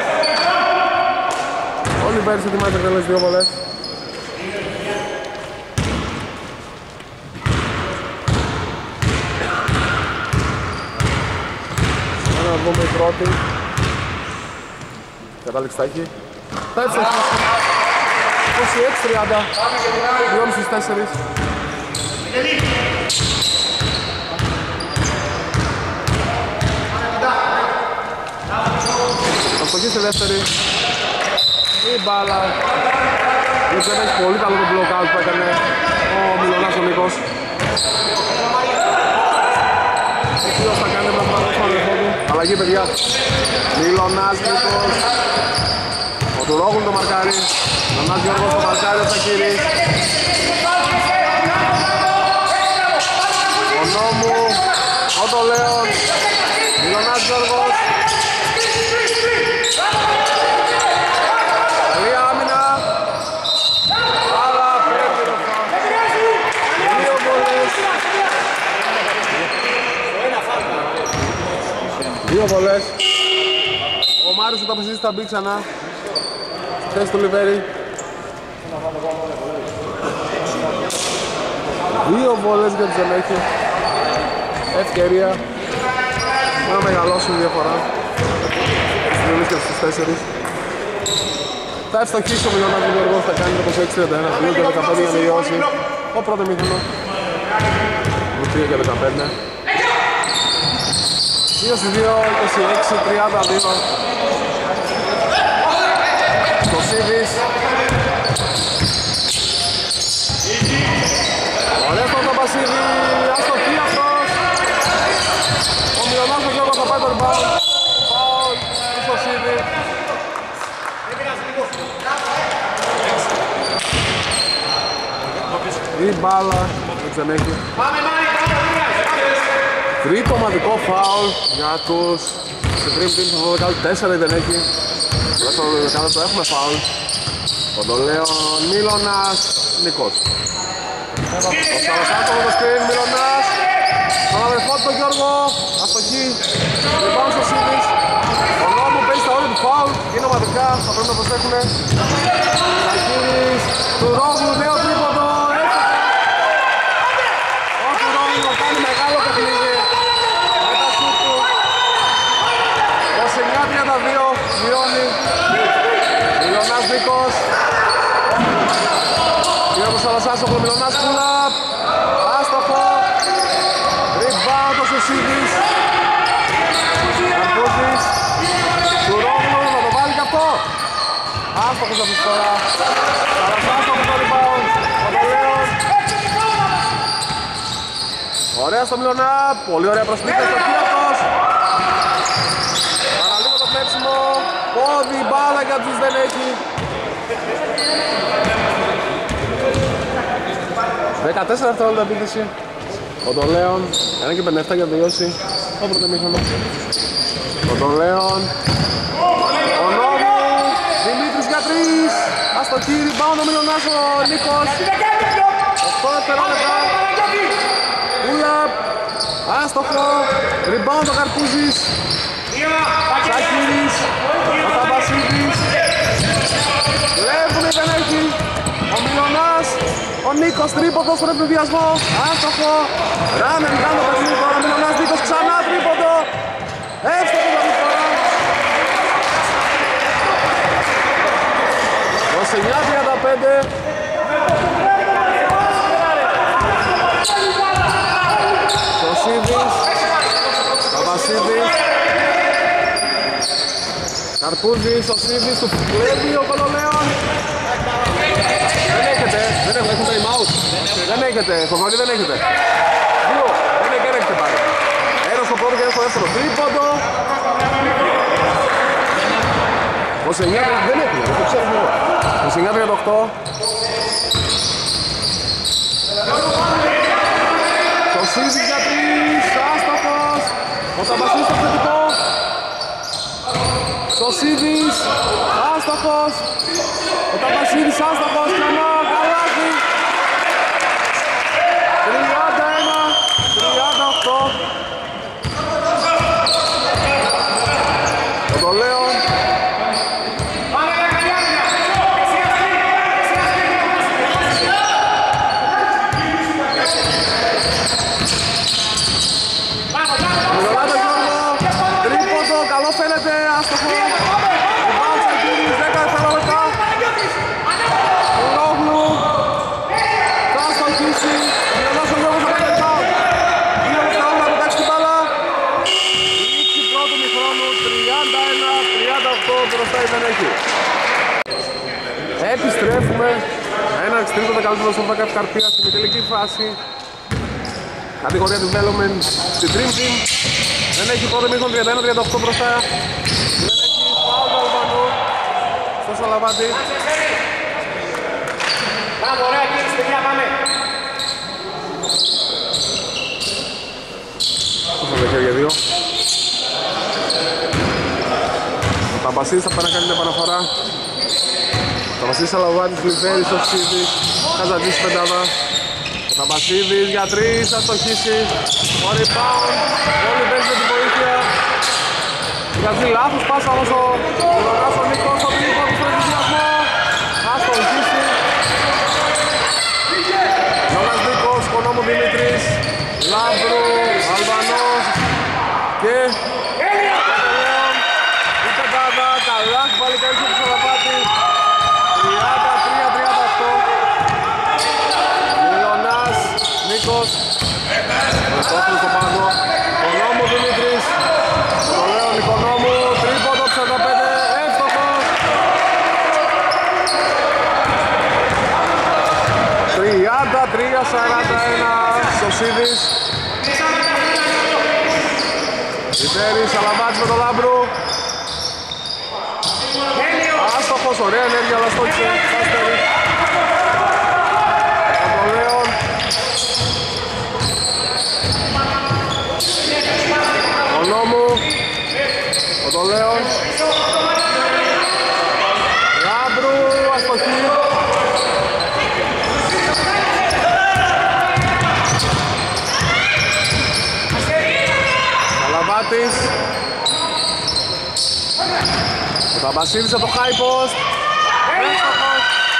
Ο Λιβέρης ετοιμάζεται να εκτελέσει 2 βολές. Να δούμε η πρώτη. Κατάληξη θα έχει. Θα εύστοχη. 26-30. 2,5 στους 4. Θα στοχίσει δεύτερη. Η μπάλα. Δεν έχει πολύ καλό το block-out που έκανε ο Μιλωνάς ο Νίκος. Ποιος θα κάνει πράγματα στο αδερφό του. Αλλαγή παιδιά. Μιλωνάς Νίκος. Ο Τουρόγλου το μαρκάρει. Μιλωνάς Γιώργος το μαρκάρει ο Τσακύρης. Ο Νόμου. Ο Τολέων. Μιλωνάς Γιώργος. Καλή άμυνα. Αλλά παίρνει το φάουλ. 2 βολές. 2 βολές. Ο Μάριος θα πεσίσει τα μπει ξανά. Θέση του Λιβέρη. 2 βολές για τους Ζενέχη. Ευκαιρία να μεγαλώσουν η διαφορά. Στις στους 4. Θα ευστοχίσει ο Μιλωνάς Γιώργος, θα κάνει το 26-31. 2 και 15 για να τελειώσει το πρώτο μήχρονο. 2 και 15. 2 στις 2, 26-32. Το Σίβης. Ωραία στον Παπασίδη, αστοχή αυτός. Ο Μιλωνάς ο Γιώργος θα πάει το rebound. Φάουλ στο Σίβη. Η μπάλα δεν έχει. Τρίτο ομαδικό φάουλ για τους Supreme Team στο 12-4 δεν έχει. Στο 12 το έχουμε φάουλ. Κοντολέων Μίλωνας Νικός. Ο Σαρασάτο με το screen Μίλωνας. Στον αδερφό του τον Γιώργο. Αστοχή. Λοιπόν στο Σίβης. Ο Νόμου παίζει στα όρια του φάουλ. Είναι ομαδικά. Θα πρέπει να προσέχουνε. Σακύρης του Ρόγλου. Νέο τρίποντο. Ο του Ρόγλου κάνει μεγάλο παιχνίδι. Με τα σούτ του. 29-32. Μειώνει. Μιλωνάς Νίκος. Γιώργος Σαλασάσοχο, Μιλωνάς pull-up. Άστοχο. Rebound ο Σωσίδης. Καρπούζης. Του Ρόγλου, θα το βάλει και αυτό. Άστοχος αυτή τη φορά. Σαλασάσοχο το rebound. Ο Τολέων. Ωραία στο Μιλωνά. Πολύ ωραία προσπίθεια στο αυτός. Παραλίγο το πλέψιμο. Πόδι, μπάλα για τους δεν έχει. 14 δευτερόλεπτα επίθεση. Ο Τολέων 1 και 57 για να τελειώσει το πρώτο μήχρονο. Ο Τολέων. Ο Νόμου. Δημήτρης για 3. Αστοχή, rebound ο Μιλωνάς ο Νίκος. 8 δευτερόλεπτα. Pull-up. Άστοχο. Rebound ο Καρπούζης. Σάκυρης. Ο Ταμπασίδης. Βλέπουνε δεν έχει. Ο Μιλωνάς. Ο Νίκος τρίποντο στον ευνηδιασμό. Άστοχο. Ράνε κάνει το παιχνίδι τώρα. Μιλωνάς Νίκος ξανά τρίποντο. Εύστοχο για τη φορά. 29-35. Σωσίδης. Παπασίδης. Καρπούζης, Σωσίδης, του βλέπει ο Κολολέων. Δεν έχετε, δεν έχουμε time out. Δεν έχετε, Θοδωρή δεν έχετε. Δύο, δεν έχετε πάρει. Ένα στο πρώτο και ένα στο δεύτερο. Τρίποντο. 29 δεν έχει, δεν το ξέρω εγώ. 29-38. Το Σίδης για τρεις, άστοχος. Ο Ταμπασίδης στο θετικό. Το Σίδης, άστοχος. Ο Ταμπασίδης άστοχος, ξανά, καλάθι. 31-38. Το λέω. Τρίποντο, καλό φαίνεται, άστοχο. Ριμπάουντ Σακύρης, 10 δευτερόλεπτα. Ουρόγλου. Θα αστοχίσει. Διονός ο Γιώργος από το ριμπάουντ. 2 δευτερόλεπτα να πετάξει την μπάλα. Λήξη πρώτου μηχρόνου, 31-38, μπροστά η δεν έχει. Επιστρέφουμε. Έναρξη τρίτο δεκαλύτερο στον Βάκα Ευκαρπία στην τελική φάση. Κατηγορία development στην Dream Team. Δεν έχει πρώτο μήχρονο, 31-38 μπροστά. Δεν έχει φάουλ του Αλβανού στο Σαλαβάτη.
Πάμε, ωραία, κύριε παιδιά, πάμε.
Σωστά τα χέρια δύο. Ο Ταμπασίδης θα πάει να κάνει την επαναφορά. Ο Ταμπασίδης Σαλαβάτης, Λιβέρης, ο Σίδης. Καζατζής πεντάδα. Ο Ταμπασίδης για τρεις, θα στοχίσει. Ο rebound, ο Λιβέρης με την βοήθεια. Βγάζει λάθος πάσα όμως ο Λονάς ο Νίκος, ο τρίποντο στον ενθουσιασμό. Θα στοχίσει. Λονάς Νίκος, Κονόμου Δημήτρης, Λάμπρου, Αλβανός και η πεντάδα, καλά, πάλι καλή του Σαλαβάτη. 33-38. Λονάς Νίκος, Κόστος στο πάγκο, Κονόμου Δημήτρης, το λέω Νικονόμου, τρίποντο 65, εύστοχος. 33-41, Σωσίδης. Ιβέρης, Σαλαβάτης με τον Λάμπρου. Άστοχος, ωραία ενέργεια, αλλά στόχισε, Κάστερη. Απολέον. Ο Νόμου. Ο Τολέον. Λάμπρου, αστοχή. Καλαβάτης. Ο Ταμπασίδης από το high post. Εύστοχος.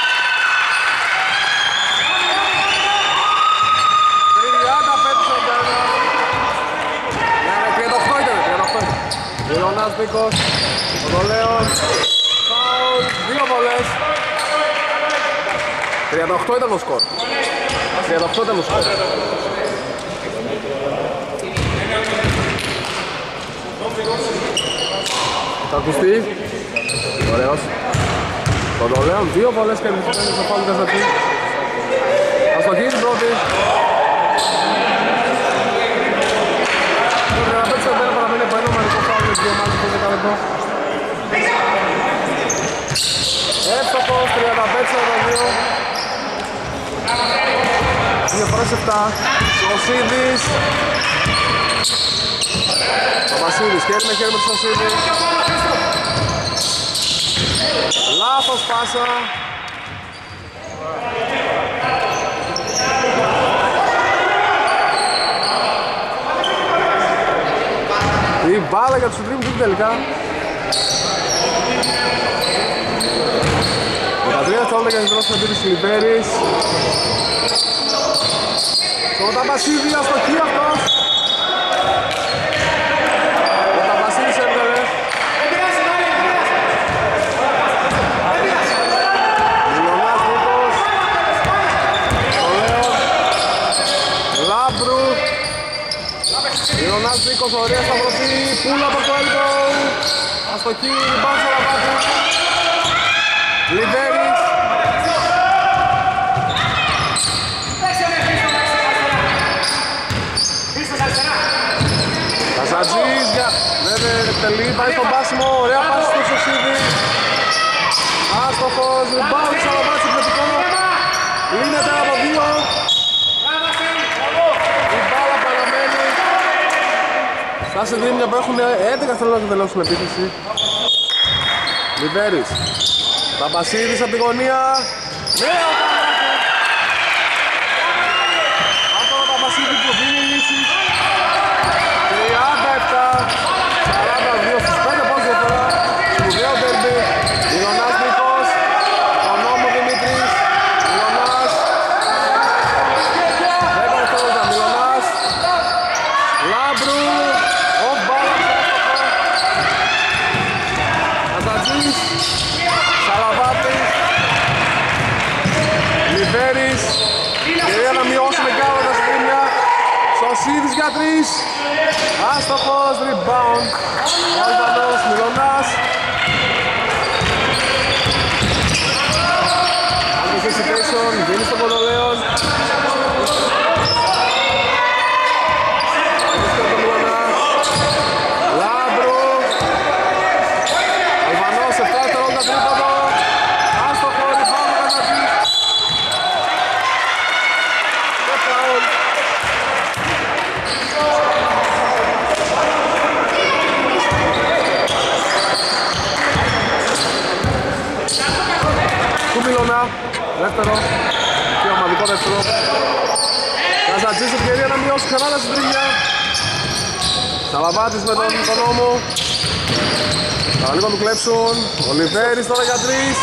35-41. Ναι, 38 ήταν, 38. Λεωνάς Νίκος. Ο Δολέος. Φάουλ, 2 βολές. 38 ήταν το σκορ. 38 ήταν το σκορ. Θα ακουστεί. Ωραίος. Τον Δολέον, 2 βολές και εμφυσμένες στο φάουλ του Καστατή. Αστοχή στην πρώτη. Το 35-41 παραμένει από ένα ομαδικό φάουλ για τις δύο ομάδες στο 10 λεπτό. Εύστοχος, 35-42. Διαφορές 7. Σωσίδης. Ο Βασίλης, χέρι με χέρι με τον Σωσίδη. Λάθος πάσα. Η μπάλα για τους Dream Team τελικά. 13 δευτερόλεπτα για την δρόση του Αντίρης Λιβέρης. Το Ταμπασίδη αστοχή αυτός. Ο Ταμπασίδης έβγαλε. Λιονάς Νίκος. Το λέω. Λάμπρου. Λιονάς Νίκος, ωραία σταυρωτή. Πούλα από το elbow. Αστοχή, rebound στο Λαβάτη. Λιβέρης. Τα συντρίμια που έχουν 11 θέλω να τελειώσουν επίθεση. Λιβέρης. Παπασίδης από τη γωνία. Νέο καλάθι. Από τον Παπασίδη που δίνει λύσεις. 37-42 στους 5 πόντους διαφορά. Σπουδαίο ντέρμπι. Μιλωνάς Νίκος. Τον νόμο Δημήτρης. Μιλωνάς. 10 δευτερόλεπτα Μιλωνάς. Λάμπρου. Off balance. Καζατζής. Σαλαβάτης. Λιβέρης. Κυρία να μειώσουμε κάτω τα σκρίνια. Σωσίδης για 3. Άστοχος, rebound. Ο Αλβανός, Μιλωνάς. Άλλος hesitation, δίνει στον Κοντολέον. Λάμπρου. Αλβανός, 7 δευτερόλεπτα τρίποντο. Άστοχο, rebound ο Καζατζής. Και φάουλ. Του Μιλωνά, δεύτερο και ομαδικό δεύτερο. Καζατζής ευκαιρία να μειώσει ξανά τα συντρίμια. Σαλαβάτης με τον νόμο. Παραλίγο του κλέψουν. Ο Λιβέρης τώρα για 3.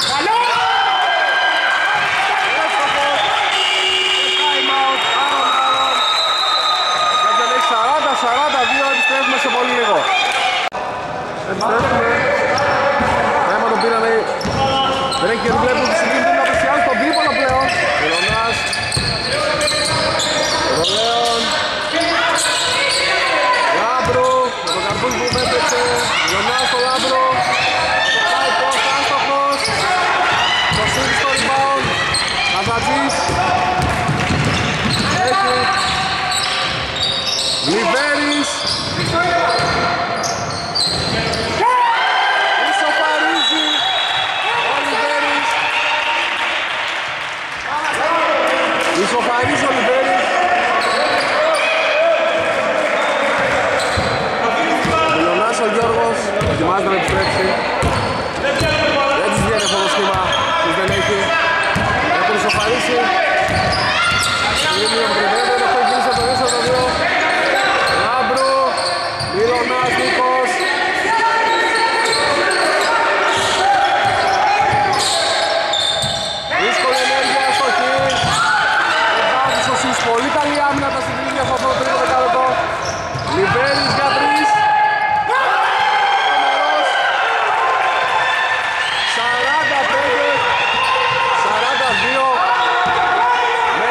Κάτσε λέει 40-42, επιστρέφουμε σε πολύ λίγο. Επιστρέφουμε. Θέμα το πήρανε. Δεν έχει και βλέπουν τη στιγμή να πλησιάζει τον τρίπολο πλέον. Μιλωνάς. Κοντολέον. Λάμπρου. Με τον καρπούς που μέτρεξε. Μιλωνάς στο Λάμπρου. Το πάει πώς, άστοχος. Το σούτ στο rebound. Καζατζής. Έχει. Λιβέρης. Ισοφαρίζει. Ο Λιβέρης. Ισοφαρίζει ο Λιβέρης. Μιλωνάς ο Γιώργος. Ετοιμάζεται να επιστρέψει. Δεν της βγαίνει αυτό το σχήμα. Τους δεν έχει. Έχουν ισοφαρίσει. Λίμνιο Μπριβέντε. Το έχει γίνει στο 4-2. Λάμπρου. Μιλωνάς Νίκος. Δύσκολη ενέργεια στο χ. Εμπάτης ο Σις. Πολύ καλή άμυνα τα συντρίμια στο αυτό το τρίτο δεκάλεπτο. Λιβέρης για 3. Καμερός. 45-42. Με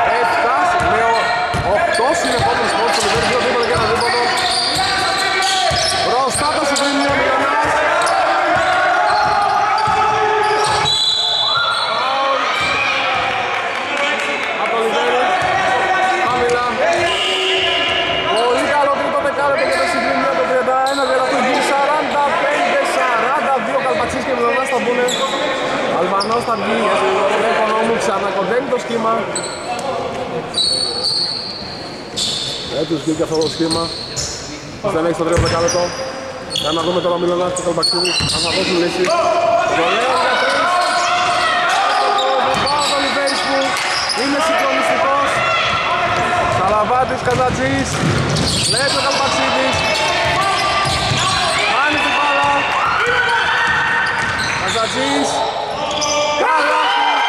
8 συνεχόμενες πόντους στο Λιβέρης. 2 δίποτο και 1 δίποτο. Μπροστά το συντρίμιο Μιλωνάς. Από το Λιβέρη. Χαμηλά. Πολύ καλό τρίτο δεκάλεπτο για το συντρίμιο. Το 31 για να του γίνει 45-42. Καλπατσής και Μιλωνάς θα μπουνε. Αλβανός θα βγει. Ο Οικονόμου ξανακοντένει το σχήμα. Τους βγήκε αυτό το σχήμα. Δεν έχει στο τρίτο δεκάλεπτο. Για να δούμε τώρα ο Μιλωνάς και ο Καλπαξίδης αν θα δώσουν λύση. Το λέω για 3. Πάω το Λιβέρης που είναι συγκλονιστικός. Σαλαβάτης, Καζατζής. Λέει ο Καλπαξίδης. Κάνει την μπάλα. Καζατζής. Καλάθι.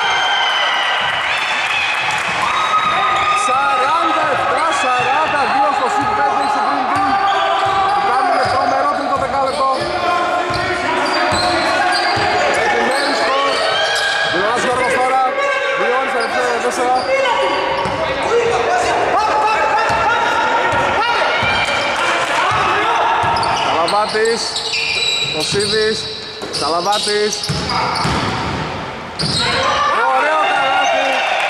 47-42 στο ΣΥΠ 5 στην Green Team. Κάνουμε τρομερό τρίτο δεκάλεπτο. Επιμένει σκορ. Μιλωνάς Γιώργος τώρα. Βιώνει στα 4. Σαλαβάτης. Κωσίδης. Σαλαβάτης. Ωραίο καλάθι.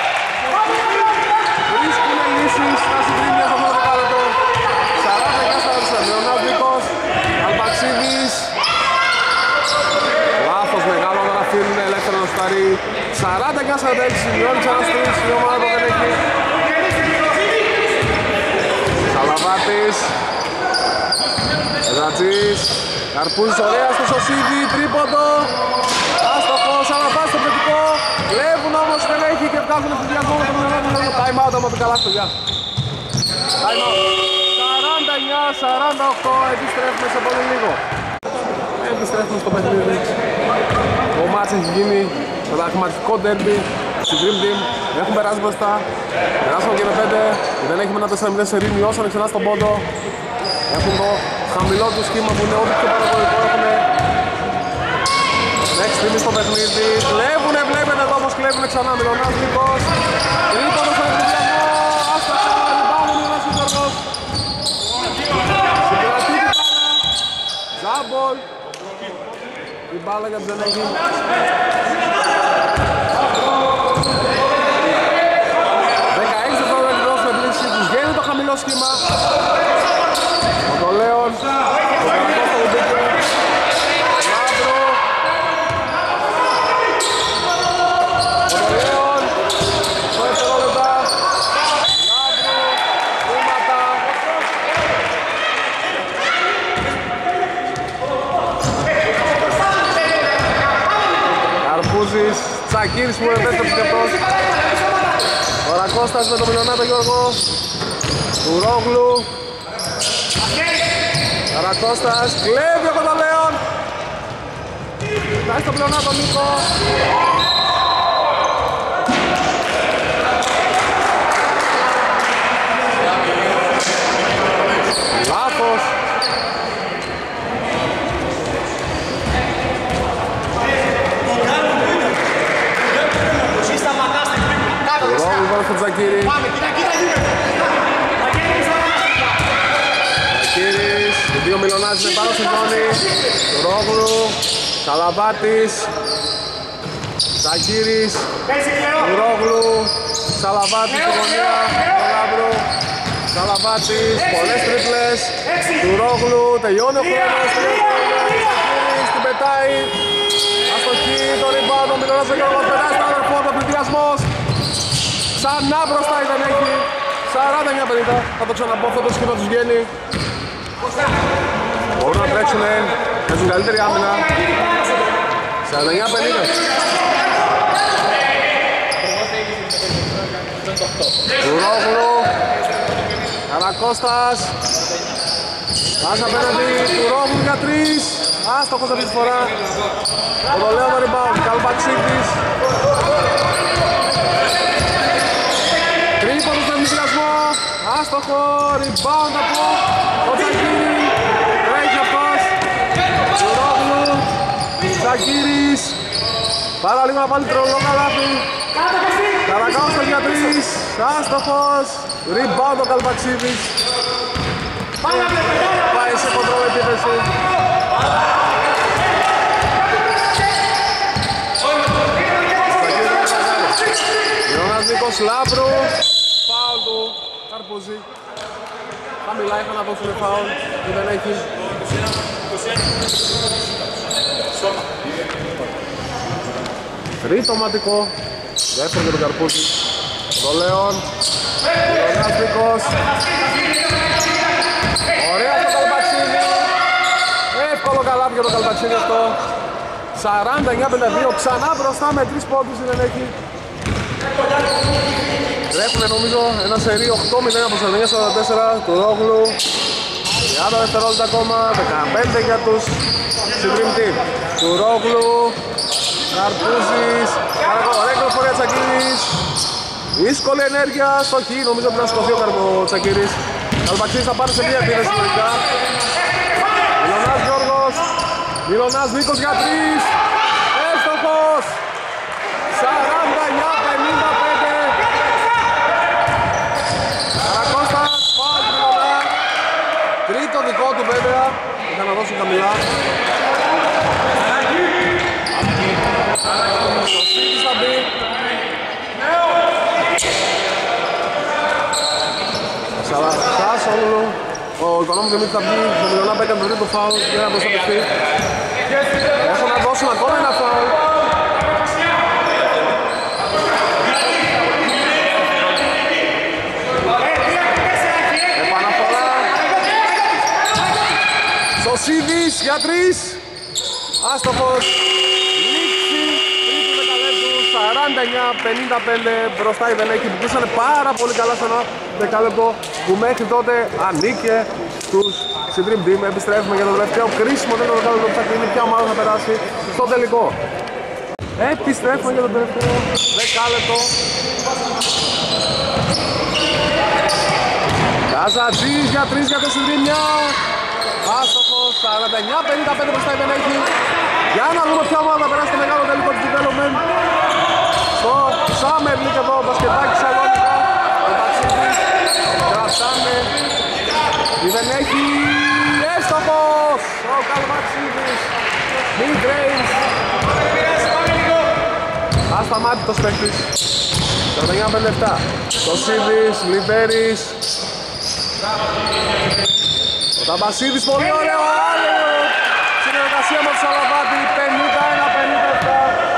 Βρίσκουνε λύσεις στα συντρίμια στο πρώτο δεκάλεπτο. 40-44. Μιλωνάς Νίκος. Καλπαξίδης. Λάθος μεγάλο να αφήνουν ελεύθερο να σουτάρει. 40-46. Μειώνει ξανά στρίτς. Η ομάδα που δεν έχει. Σαλαβάτης. Εδρατζής, Καρπούζης ωραία στο Σωσίδη, τρίποντο. Άστοχος, αναπάσει στο πληθυκό. Βλέπουν όμως δεν έχει και βγάζουν ενθουσιασμό με τον Μελώνη. Time out άμα πει καλά αυτό, γεια. Time out. 49-48, επιστρέφουμε σε πολύ λίγο. Επιστρέφουμε στο παιχνίδι. Το μάτς έχει γίνει το δαχματικό ντέρμπι στην Dream Team. Έχουν περάσει μπροστά. Περάσαμε και με 5. Δεν έχουμε ένα 4-0 σε ρήμη. Όσον ξανά στον πόντο. Έχουν το χαμηλό του σχήμα που είναι ό,τι πιο παραγωγικό έχουν. Μέχρι στιγμή στο παιχνίδι. Κλέβουνε, βλέπετε εδώ πως κλέβουνε ξανά. Μιλωνάς Νίκος. Τρίποντο στον ενθουσιασμό. Άστα ξανά, λιμπάνουν ο Νάσης Γιώργος. Συγκρατεί την μπάλα. Ζάμπολ. Η μπάλα για τον Ζενέγη. 16 δευτερόλεπτα εκδόσεις με πλήξη. Τους βγαίνει το χαμηλό σχήμα. Ο Τολέων. Ο Καρπός το Λουμπίκε. Λάμπρο. Ο Τολέων. Το δευτερόλεπτα. Λάμπρο. Βήματα. Καρπούζης, Τσακίρης που επέστρεψε και αυτός. Ο Ρακώστας με τον Μιλωνάτο Γιώργο. Τουρόγλου. Ρακώστας, κλέβει ο Κοντολέων. Φτάσει στον Μιλωνάτο Νίκο. Λάθος. Ρόγλου πάνω στο Τζακίρι. Τζακίρις, οι δύο Μιλωνάζοι είναι πάνω στη ζώνη. Ρόγλου, Σαλαβάτης. Τζακίρις, Ρόγλου, Σαλαβάτης στη γωνία. Λάμπρο, Σαλαβάτης, πολλές τρίπλες. Του Ρόγλου, τελειώνει ο χρόνος. Τζακίρις, την πετάει. Αστοχή, το rebound, ο Μιλωνάς ο Γιώργος πετάει στον αδερφό, το πληθυασμός. Ξανά μπροστά δεν έχει. 49-50. Θα το ξαναπώ, αυτό το σχήμα τους βγαίνει. Μπορούν να τρέξουνε. Παίζουν καλύτερη άμυνα. 49-50. Τουρόγλου. Καρακώστας. Πάσα απέναντι. Τουρόγλου για 3. Άστοχος αυτή τη φορά. Το λέω το rebound. Καλπαξίδης. Τρίποντο στον ενθουσιασμό. Άστοχο. Rebound από ο Τζακίρι. Τρέχει αυτός. Τουρόγλου. Τζακίρις. Πάρα λίγο να βάλει τρολό καλάθι. Καρακάουστος για 3. Άστοχος. Rebound ο Καλπαξίδης. Πάει σε κοντρόλ επίθεση. Ιωνάς Νίκος Λάμπρου. Φάουλ του Καρπούζη. Χαμηλά είχαν να δώσουν φάουλ και δεν έχει. Τρίτο ματικό. Δεύτερο για τον Καρπούζη. Το Λέον. Ιωνάς Νίκος. Ωραία το Καλπαξίδη. Εύκολο καλάθι για το Καλπαξίδη αυτό. 49-52. Ξανά μπροστά με 3 πόντους δεν έχει. Τρέχουνε νομίζω ένα σερί 8-0 από 49-44 του Ρόγλου. 30 δευτερόλεπτα ακόμα, 15 για τους στην Dream Team. Του Ρόγλου, Καρπούζης, ωραία κυκλοφορία Τσακίρης. Δύσκολη ενέργεια στο χ, νομίζω πρέπει να σκοθεί ο Τσακίρης. Καλπαξίδης θα πάρει σε μία επίθεση τελικά. Μιλωνάς Γιώργος, Μιλωνάς Νίκος για 3. Έστοχος! 49-55. Καρακώστας, φάουλ του Μιλωνά. Τρίτο δικό του βέβαια, είχα να δώσουν χαμηλά. Ο Σίτης θα μπει. Σαλαχτάς όλο. Ο Οικονόμου Δημήτρης θα βγει, ο Μιλωνά μπέκαν το τρίτο φάουλ για να προστατευτεί. Έχουν να δώσουν ακόμα ένα φάουλ. Επαναφορά στο για 3. Άστοχος. Λήξη τρίτου δεκαλέπτου. 49-55 μπροστά η Βενέκη που πούσανε πάρα πολύ καλά σε ένα δεκάλεπτο που μέχρι τότε ανήκε στους Dream Team. Επιστρέφουμε για το τελευταίο κρίσιμο τέτοιο δεκάλεπτο που θα κρίνει ποια ομάδα θα περάσει στο τελικό. Επιστρέφουμε για το τελευταίο δεκάλεπτο. Καζατζής για 3 για το Συνδρίμια. Άστοχος, 49-55 μπροστά η Βενέκη. Για να δούμε ποια ομάδα θα περάσει το μεγάλο τελικό του development. Στο Summer League εδώ, μπασκετάκι Σαλόνικα. Ο Ταξίδης, κρατάνε. Η Βενέκη, έστοχος. Ο Καλβαξίδης, mid range. Ασταμάτητος παίκτης. 49-57. Το Σίδης, Λιβέρης. Ο Ταμπασίδης, πολύ ωραίο άλλο. Συνεργασία με τον Σαλαβάτη, 51-57.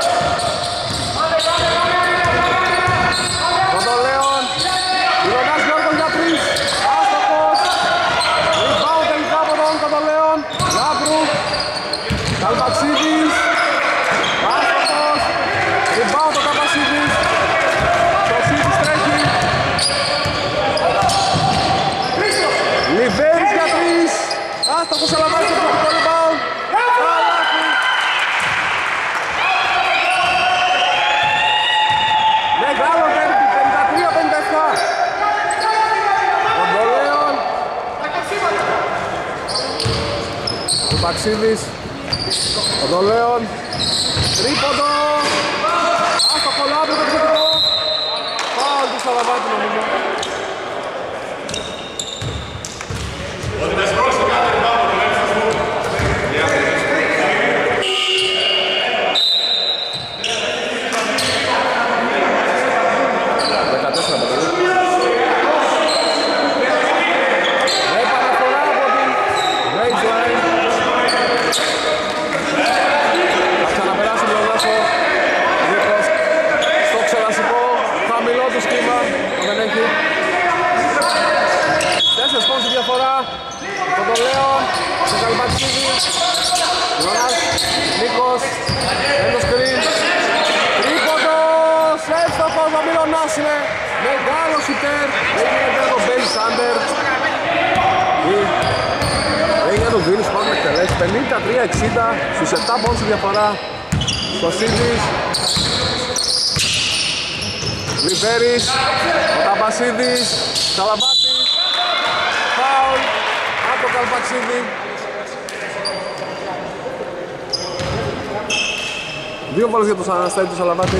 Κοντολέον, Ιλονάς Γιώργος για 3. Άστοχος. Rebound τελικά από τον Κοντολέον. Λάμπρου. Καλπαξίδης. Άστοχος. Rebound ο Καλπαξίδης. Το Σίδης τρέχει. Λιβέρης για 3. Άστοχος Σαλαβάτης από το rebound. Καλάθι. Μεγάλο τέρπι, 53-57. Κοντολέον. Ο Ταξίδης. Κοντολέον. Τρίποντο. Άστοχο Λάμπρου το επιθετικό. Φάουλ του Σαλαβάτη νομίζω. Μεγάλο σουτέρ, έγινε το Μπέι Σάντερ. Έγινε το Βίλης, πάμε να εκτελέσει 53-60 στους 7 πόντους η διαφορά. Το Σίδης, Λιβέρης, ο Ταμπασίδης, Σαλαβάτης, φάουλ από το Καλπαξίδη. Δύο βόλες για τον Αναστάτη του Σαλαβάτη.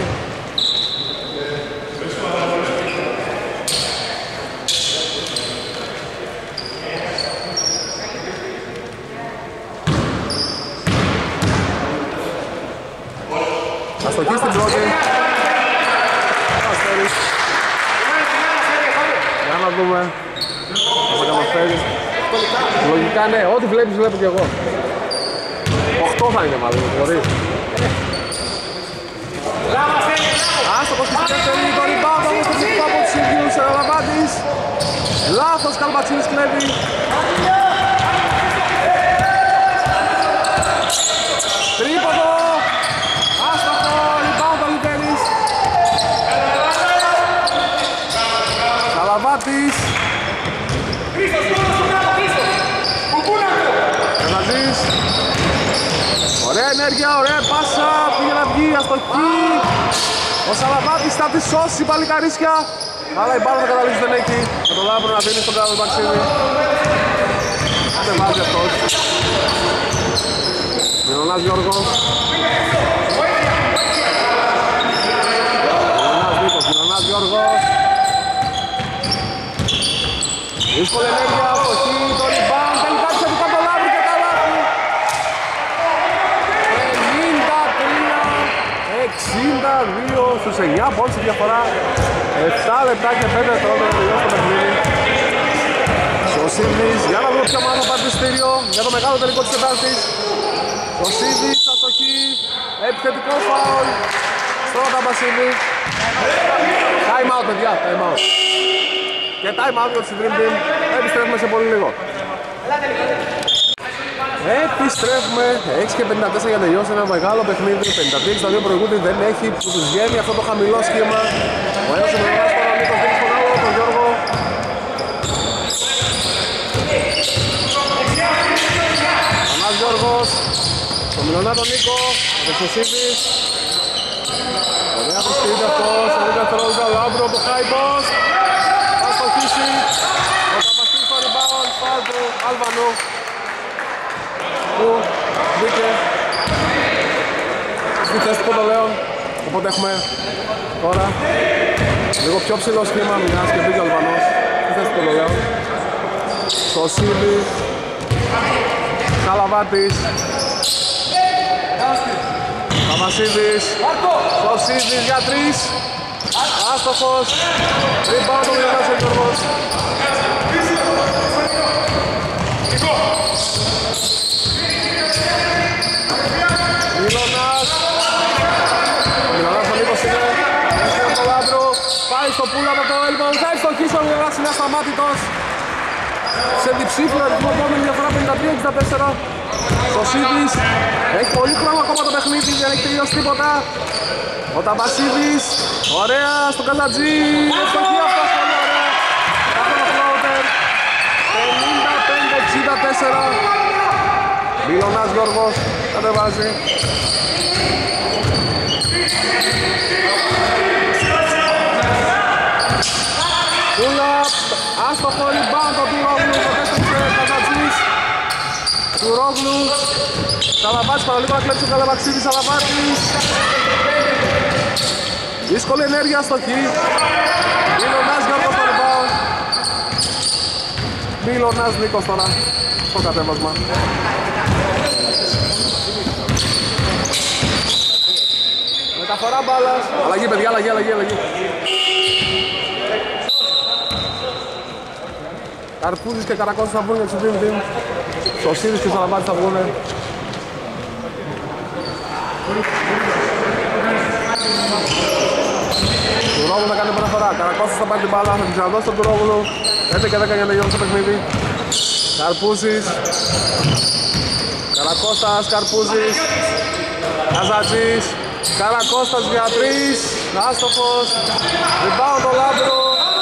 Αστοχή στην πρώτη. Αστέρης. Για να δούμε. Θα καταφέρει. Λογικά ναι, ό,τι βλέπεις βλέπω και εγώ. 8 θα είναι μάλλον, μπορεί. Άστοχος στην δεύτερη, το rebound όμως το ψηφικό από τους ίδιους Λαβάτης. Λάθος, Καλπατσίνης κλέβει. Τρίποντο. Άστοχο, rebound ο Λιβέρης. Σαλαβάτης. Καζατζής. Ωραία ενέργεια, ωραία πάσα, πήγε να βγει, αστοχή. Ο Σαλαβάτης θα τη σώσει παλικαρίσκια. Αλλά η μπάλα θα καταλήξει δεν έχει. Με τον Λάμπρο να δίνει στον κάτω του Μαξίδη. Δεν βάζει αυτός. Μινωνάς Γιώργος. Μινωνάς Γιώργος. Δύσκολη ενέργεια, αστοχή, το rebound, τελικά της έπιπα το Λάμπρο και τα λάθη. 53-62 στους 9 πόντους η διαφορά. 7 λεπτά και 5 δευτερόλεπτα να τελειώσει το παιχνίδι. Ο Σίδης, για να δούμε ποια ομάδα θα πάρει το εισιτήριο για το μεγάλο τελικό της Τετάρτης. Ο Σίδης, αστοχή, επιθετικό φάουλ στον Ταμπασίδη. Time out παιδιά, time out. Και time out για το Dream Team. Επιστρέφουμε σε πολύ λίγο. Επιστρέφουμε 6 και 54 για να τελειώσει ένα μεγάλο παιχνίδι. 53-62 προηγούνται, δεν έχει που τους βγαίνει αυτό το χαμηλό σχήμα. Ο Έος ο Μιλωνάς τώρα ο Νίκος δίνει στον άλλο, τον Γιώργο. Ανάς Γιώργος, τον Μιλωνά τον Νίκο, ο Δεξοσίδης. Ωραία προσποιείται αυτός, ο Νίκος Θερόλικα, ο Λάμπρο, το high post. Θα στοχίσει, ο Ταπαστής στο rebound, φάουλ του Αλβανού. Που μπήκε στη θέση του Ποντολέων, οπότε έχουμε τώρα λίγο πιο ψηλό σχήμα, μιας και μπήκε ο Αλβανός στη θέση του Ποντολέων. Σωσίδη, Καλαβάτης, Καβασίδης, Σωσίδης για 3, άστοχος, rebound ο Μιλωνάς ο Γιώργος. Μιλωνάς ο Νίκος είναι το Λάμπρο, πάει στο πουλ από το elbow, θα ευστοχίσει ο Μιλωνάς, είναι ασταμάτητος σε διψήφιο αριθμό, επόμενη διαφορά 53-64. Σωσίδης έχει πολύ χρόνο ακόμα το παιχνίδι, δεν έχει τελειώσει τίποτα. Ο Ταμπασίδης, ωραία στον Καλατζή, ευστοχεί αυτός, πολύ ωραία. Αυτό το φλόουτερ, 55-64. Μιλωνάς Γιώργος, κατεβάζει. Τούλα, άστοχο rebound το Τουρόγλου, προτέστησε Καζατζής. Τουρόγλου, Καλαβάτης παραλίγο να κλέψει ο Καλαβαξίδης, Καλαβάτης. Δύσκολη ενέργεια αστοχή. Μιλωνάς Γιώργος το rebound. Μιλωνάς Νίκος τώρα, στο κατέβασμα. Μεταφορά μπάλας. Αλλαγή παιδιά, αλλαγή. Καρπούζης και Καρακώσης θα βγουν για τους Dream Team. Σωσίδης και Σαλαμπάτης θα βγουν. Τουρόγλου θα κάνει επαναφορά. Καρακώσης θα πάρει την μπάλα, θα την ξαναδώσει στον Τουρόγλου. 5 και 10 για να τελειώσει το παιχνίδι. Καρπούζης, Καρακώστας, Καρπούζης, Καζατζής, Καρακώστας για 3, άστοχος, rebound το Λάμπρο.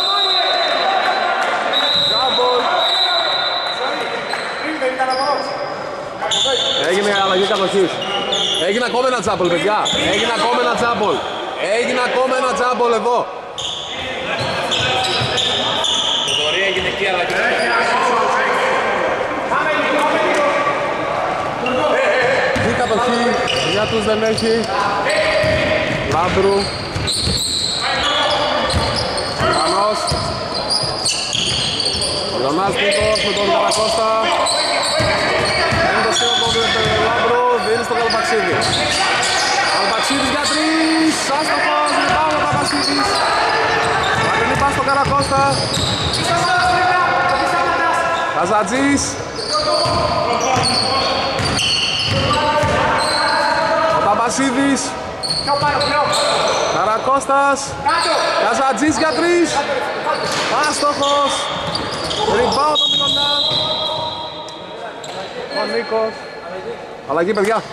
Έγινε αλλαγή κατοχής. Έγινε ακόμα ένα τζάμπολ παιδιά. Έγινε ακόμα ένα τζάμπολ εδώ.
Έγινε εκεί αλλαγή.
Τι κατοχή για τους δεν έχει. Λάμπρου. Πανός. Λεωνάς Νίκος με τον Καρακώστα. Είναι το σχέδιο του Λάμπρου, δίνει στον Καλπαξίδη. Καλπαξίδης για 3, άστοχος, rebound ο Καλπαξίδης. Μακρινή πας στον Καρακώστα. Καζατζής. Ο Ταμπασίδης. Καρακώστας. Καζατζής για 3. Άστοχος. Rebound ο Μιλωνά. Ο Νίκος. Αλλαγή παιδιά.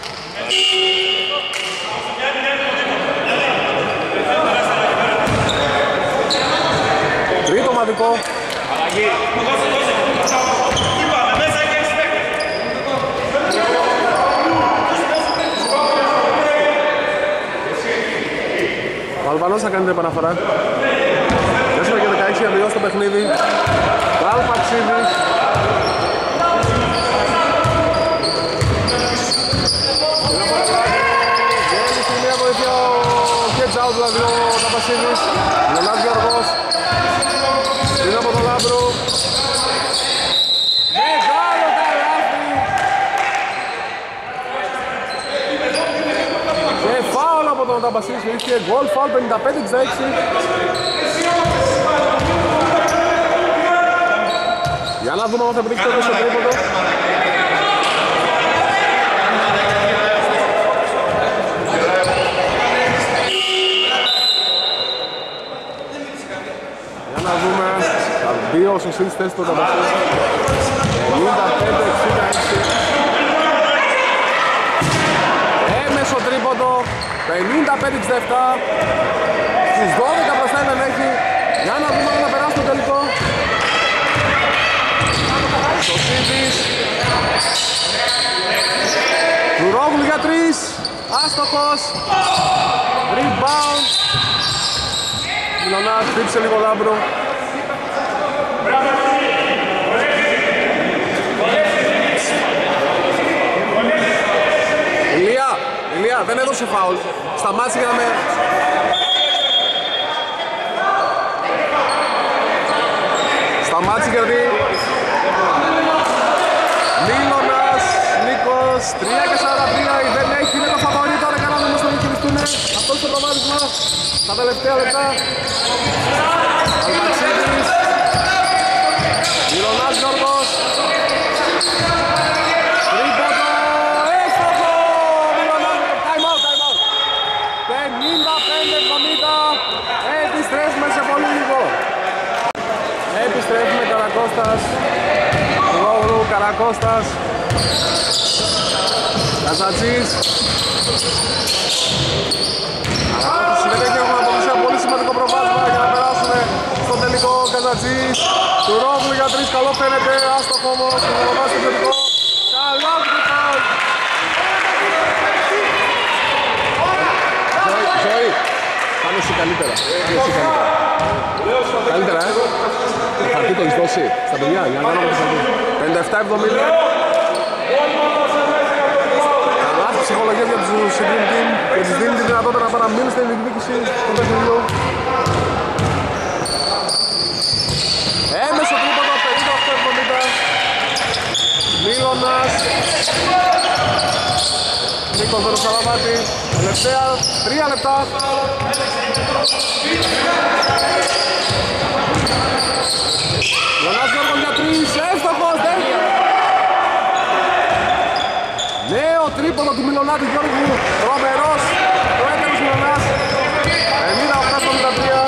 Τρίτο ομαδικό.
Αλλαγή.
Ο Αλβανός θα κάνει την επαναφορά. 4 και 16 για τελειώσει το παιχνίδι. Καλπαξίδης. Βγαίνει στη μία βοήθεια ο catch out δηλαδή ο Καλπαξίδης. Λελάς Γιώργος. Είναι από τον Λάμπρο. Μεγάλο καλάθι. Και φάουλ από τον Καλπαξίδη. Είχε γκολ φάουλ 55-66. Για να δούμε αν θα πετύχει το στο τρίποντο. Για να δούμε. Θα μπει ο Σωσίδης θέση του Ταμπασίδη. 55-66. 55-67. Στις 12 μπροστά δεν έχει. Για να δούμε να περάσει το τελικό. Το Σίδης. Τουρόγλου για 3. Άστοχος. Rebound. Μιλωνάς, χτύπησε λίγο Λάμπρο. Ηλία, δεν έδωσε φάουλ. Σταμάτησε για να με... Σταμάτησε γιατί... Μίλωνας, Νίκος, 3-43, δεν έχει, είναι το φαβορί τώρα, καλά να μας το διαχειριστούνε. Αυτό είναι το προβάδισμα, τα τελευταία λεπτά. Αλμαξίδης, Μίλωνας Γιώργος. Τρίποντο, έστοχο, Μίλωνας, time out. 55-70, επιστρέφουμε σε πολύ λίγο. Επιστρέφουμε, Καρακώστας, Ρόγλου, Καρακώστας, Καζατζής. Συνέχεια έχουμε αποκτήσει ένα πολύ σημαντικό προβάδισμα για να περάσουμε στο τελικό. Καζατζής, του Ρόγλου για 3, καλό φαίνεται, άστοχο όμως, θα προβάσει στο τελικό. Καλά του φάουλ. Ζωή, πάνε εσύ καλύτερα. Καλύτερα, χαρτί το έχεις δώσει στα παιδιά, για να κάνουμε το χαρτί. 57-70. Καλά ψυχολογία για τους Dream Team και τους δίνει τη δυνατότητα να παραμείνουν στην διεκδίκηση του παιχνιδιού. Έμεσο τρίποντο, 58-70. Μίλωνας. Νίκος Δωροσαλαβάτη. Τελευταία 3 λεπτά. Λονάς Γιώργος για 3, εύστοχος, τέλεια! Νέο τρίποντο του Μιλωνάτη Γιώργου, τρομερός, το έκανε ο Μιλωνάς. 58-73.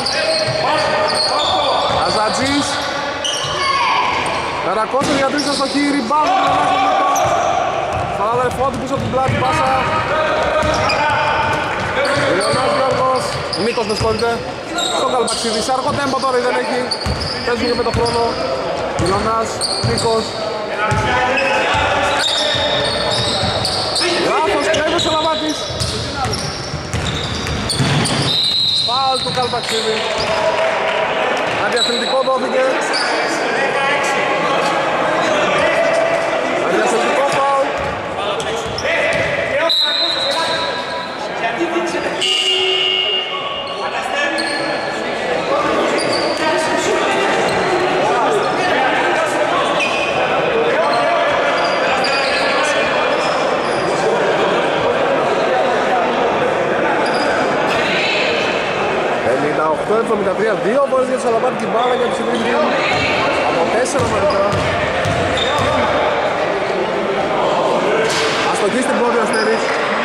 Αζατζής. Καρακώσος για 3 στο χείρι, μπάζω του Μιλωνάς. Στον αδερφό του πίσω από την πλάτη πάσα. Μιλωνάς Γιώργος, Νίκος με συγχωρείτε. Στον Καλπαξίδη, σε αργό τέμπο τώρα δεν έχει. Παίζουν και με τον χρόνο. Μιλωνάς, Νίκος. Λάθος, κλέβει ο Λαβάτης. Φάουλ του Καλπαξίδη. Αντιαθλητικό δόθηκε. Αντιαθλητικό φάουλ. Το 73, 2 βόλες για τους Αλαμπάτη την μπάλα για τους Dream Team από 4 μαρικά. Αστοχή στην πρώτη Αστέρης.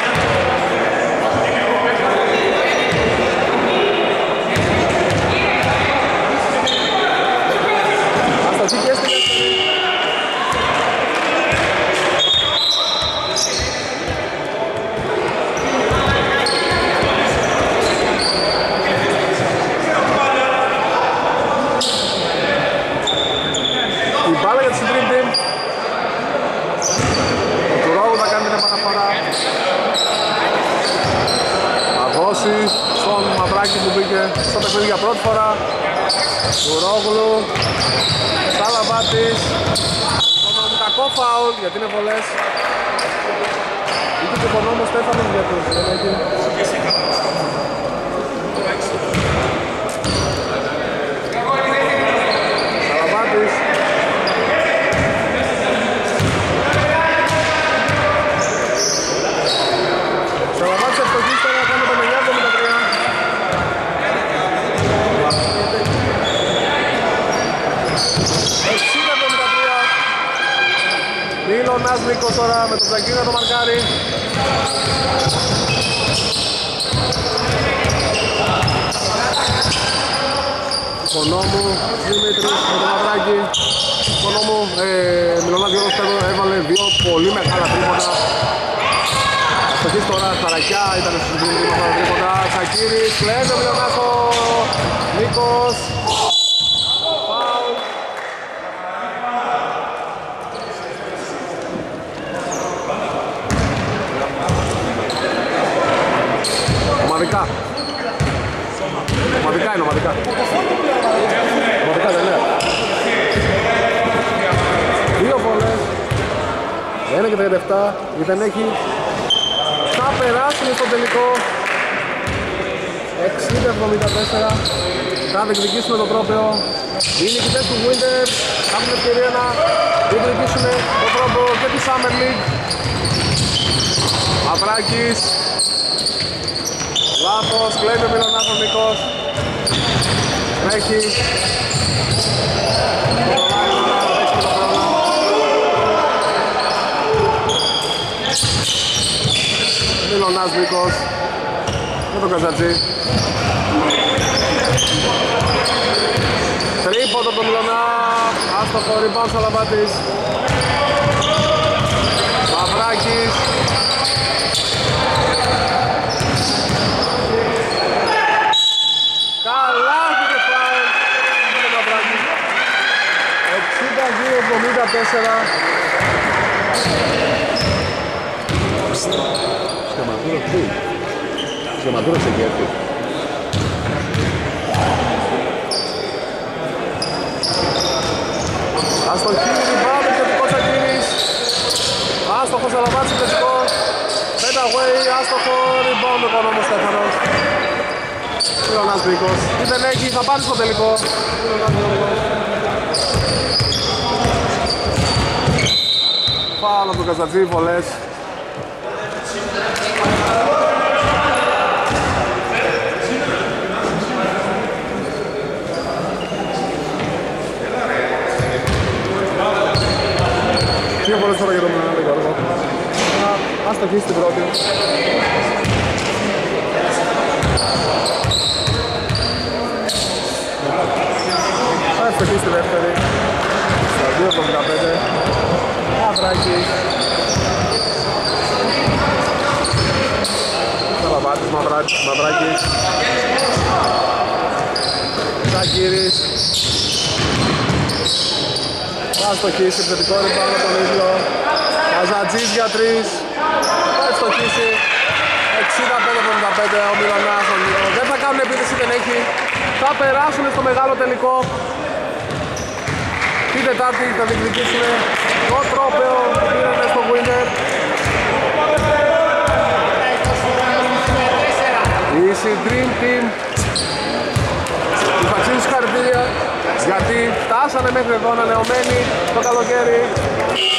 Αστοχή και στην δεύτερη. Στον Μαυράκη που μπήκε στο παιχνίδι για πρώτη φορά. Κουρόγλου, Σαλαβάτης. Τον κακό φάουλ γιατί είναι βολές. Είχε και τον νόμο Στέφανος για τους. Σαλαβάτης. Σαλαβάτης ευτοχής τώρα να κάνει το 9-73. Μίλωνας Νίκος τώρα με τον Ζαγκίνα το μαρκάρι. Οικονόμου, Δημήτρης με το Μαυράκι. Οικονόμου, Μιλωνάς Γιώργος έβαλε 2 πολύ μεγάλα τρίποτα. Τσακίρης τώρα χαρακιά, ήταν στο συγκεκριμένο από τα τρίποντα. Τσακίρης, κλαίνει ο Μιλωνάς ο Νίκος. Φάουλ. Ομαδικά. Ομαδικά είναι, ομαδικά. Ομαδικά δεν είναι. 2 βόλες. 1 και 37, δεν έχει. Θα περάσουν στο τελικό 60-74. Θα διεκδικήσουμε το τρόπαιο. Οι νικητές του Winter θα έχουν ευκαιρία να διεκδικήσουν το τρόπαιο και τη Summer League. Μαυράκης. Λάθος, κλέβει ο Μιλωνάς ο Νίκος. Έχει. Μιλωνάς Νίκος με τον Καζατζή. Τρίποντο από τον Μιλωνά. Άστοχο, rebound Σαλαβάτης. Μαυράκης. Καλάθι και φάουλ. 62-74. Σχεματούρο τι? Σχεματούρο σε κέρδη. Αστοχή, rebound, θετικός Τσακίρης. Άστοχος Αλαβάτης, θετικός. Fade away, άστοχο, rebound ο Κονόμος Στέφανος. Μιλωνάς Νίκος. Τι δεν έχει, θα πάρει στο τελικό. Φάουλ από τον Καζατζή, βολές. Δύο φορές τώρα για το Μιλωνά, Γιώργο. Ας το χύσει την πρώτη. Θα ευκαιρίσει τη δεύτερη. Στα 2.75. Μαυράκης. Σαλαβάτης, Μαυράκης. Τσακίρης. Θα στοχίσει, επιθετικό rebound από τον ίδιο. Καζατζής για 3. Θα στοχίσει. 65-75 ο Μιλωνάς ο Νίκος. Δεν θα κάνουν επίθεση, δεν έχει. Θα περάσουν στο μεγάλο τελικό. Την Τετάρτη θα διεκδικήσουν το τρόπαιο που πήρανε στο Winter. Η Dream Team τους αξίζει συγχαρητήρια γιατί φτάσανε μέχρι εδώ ανανεωμένοι το καλοκαίρι.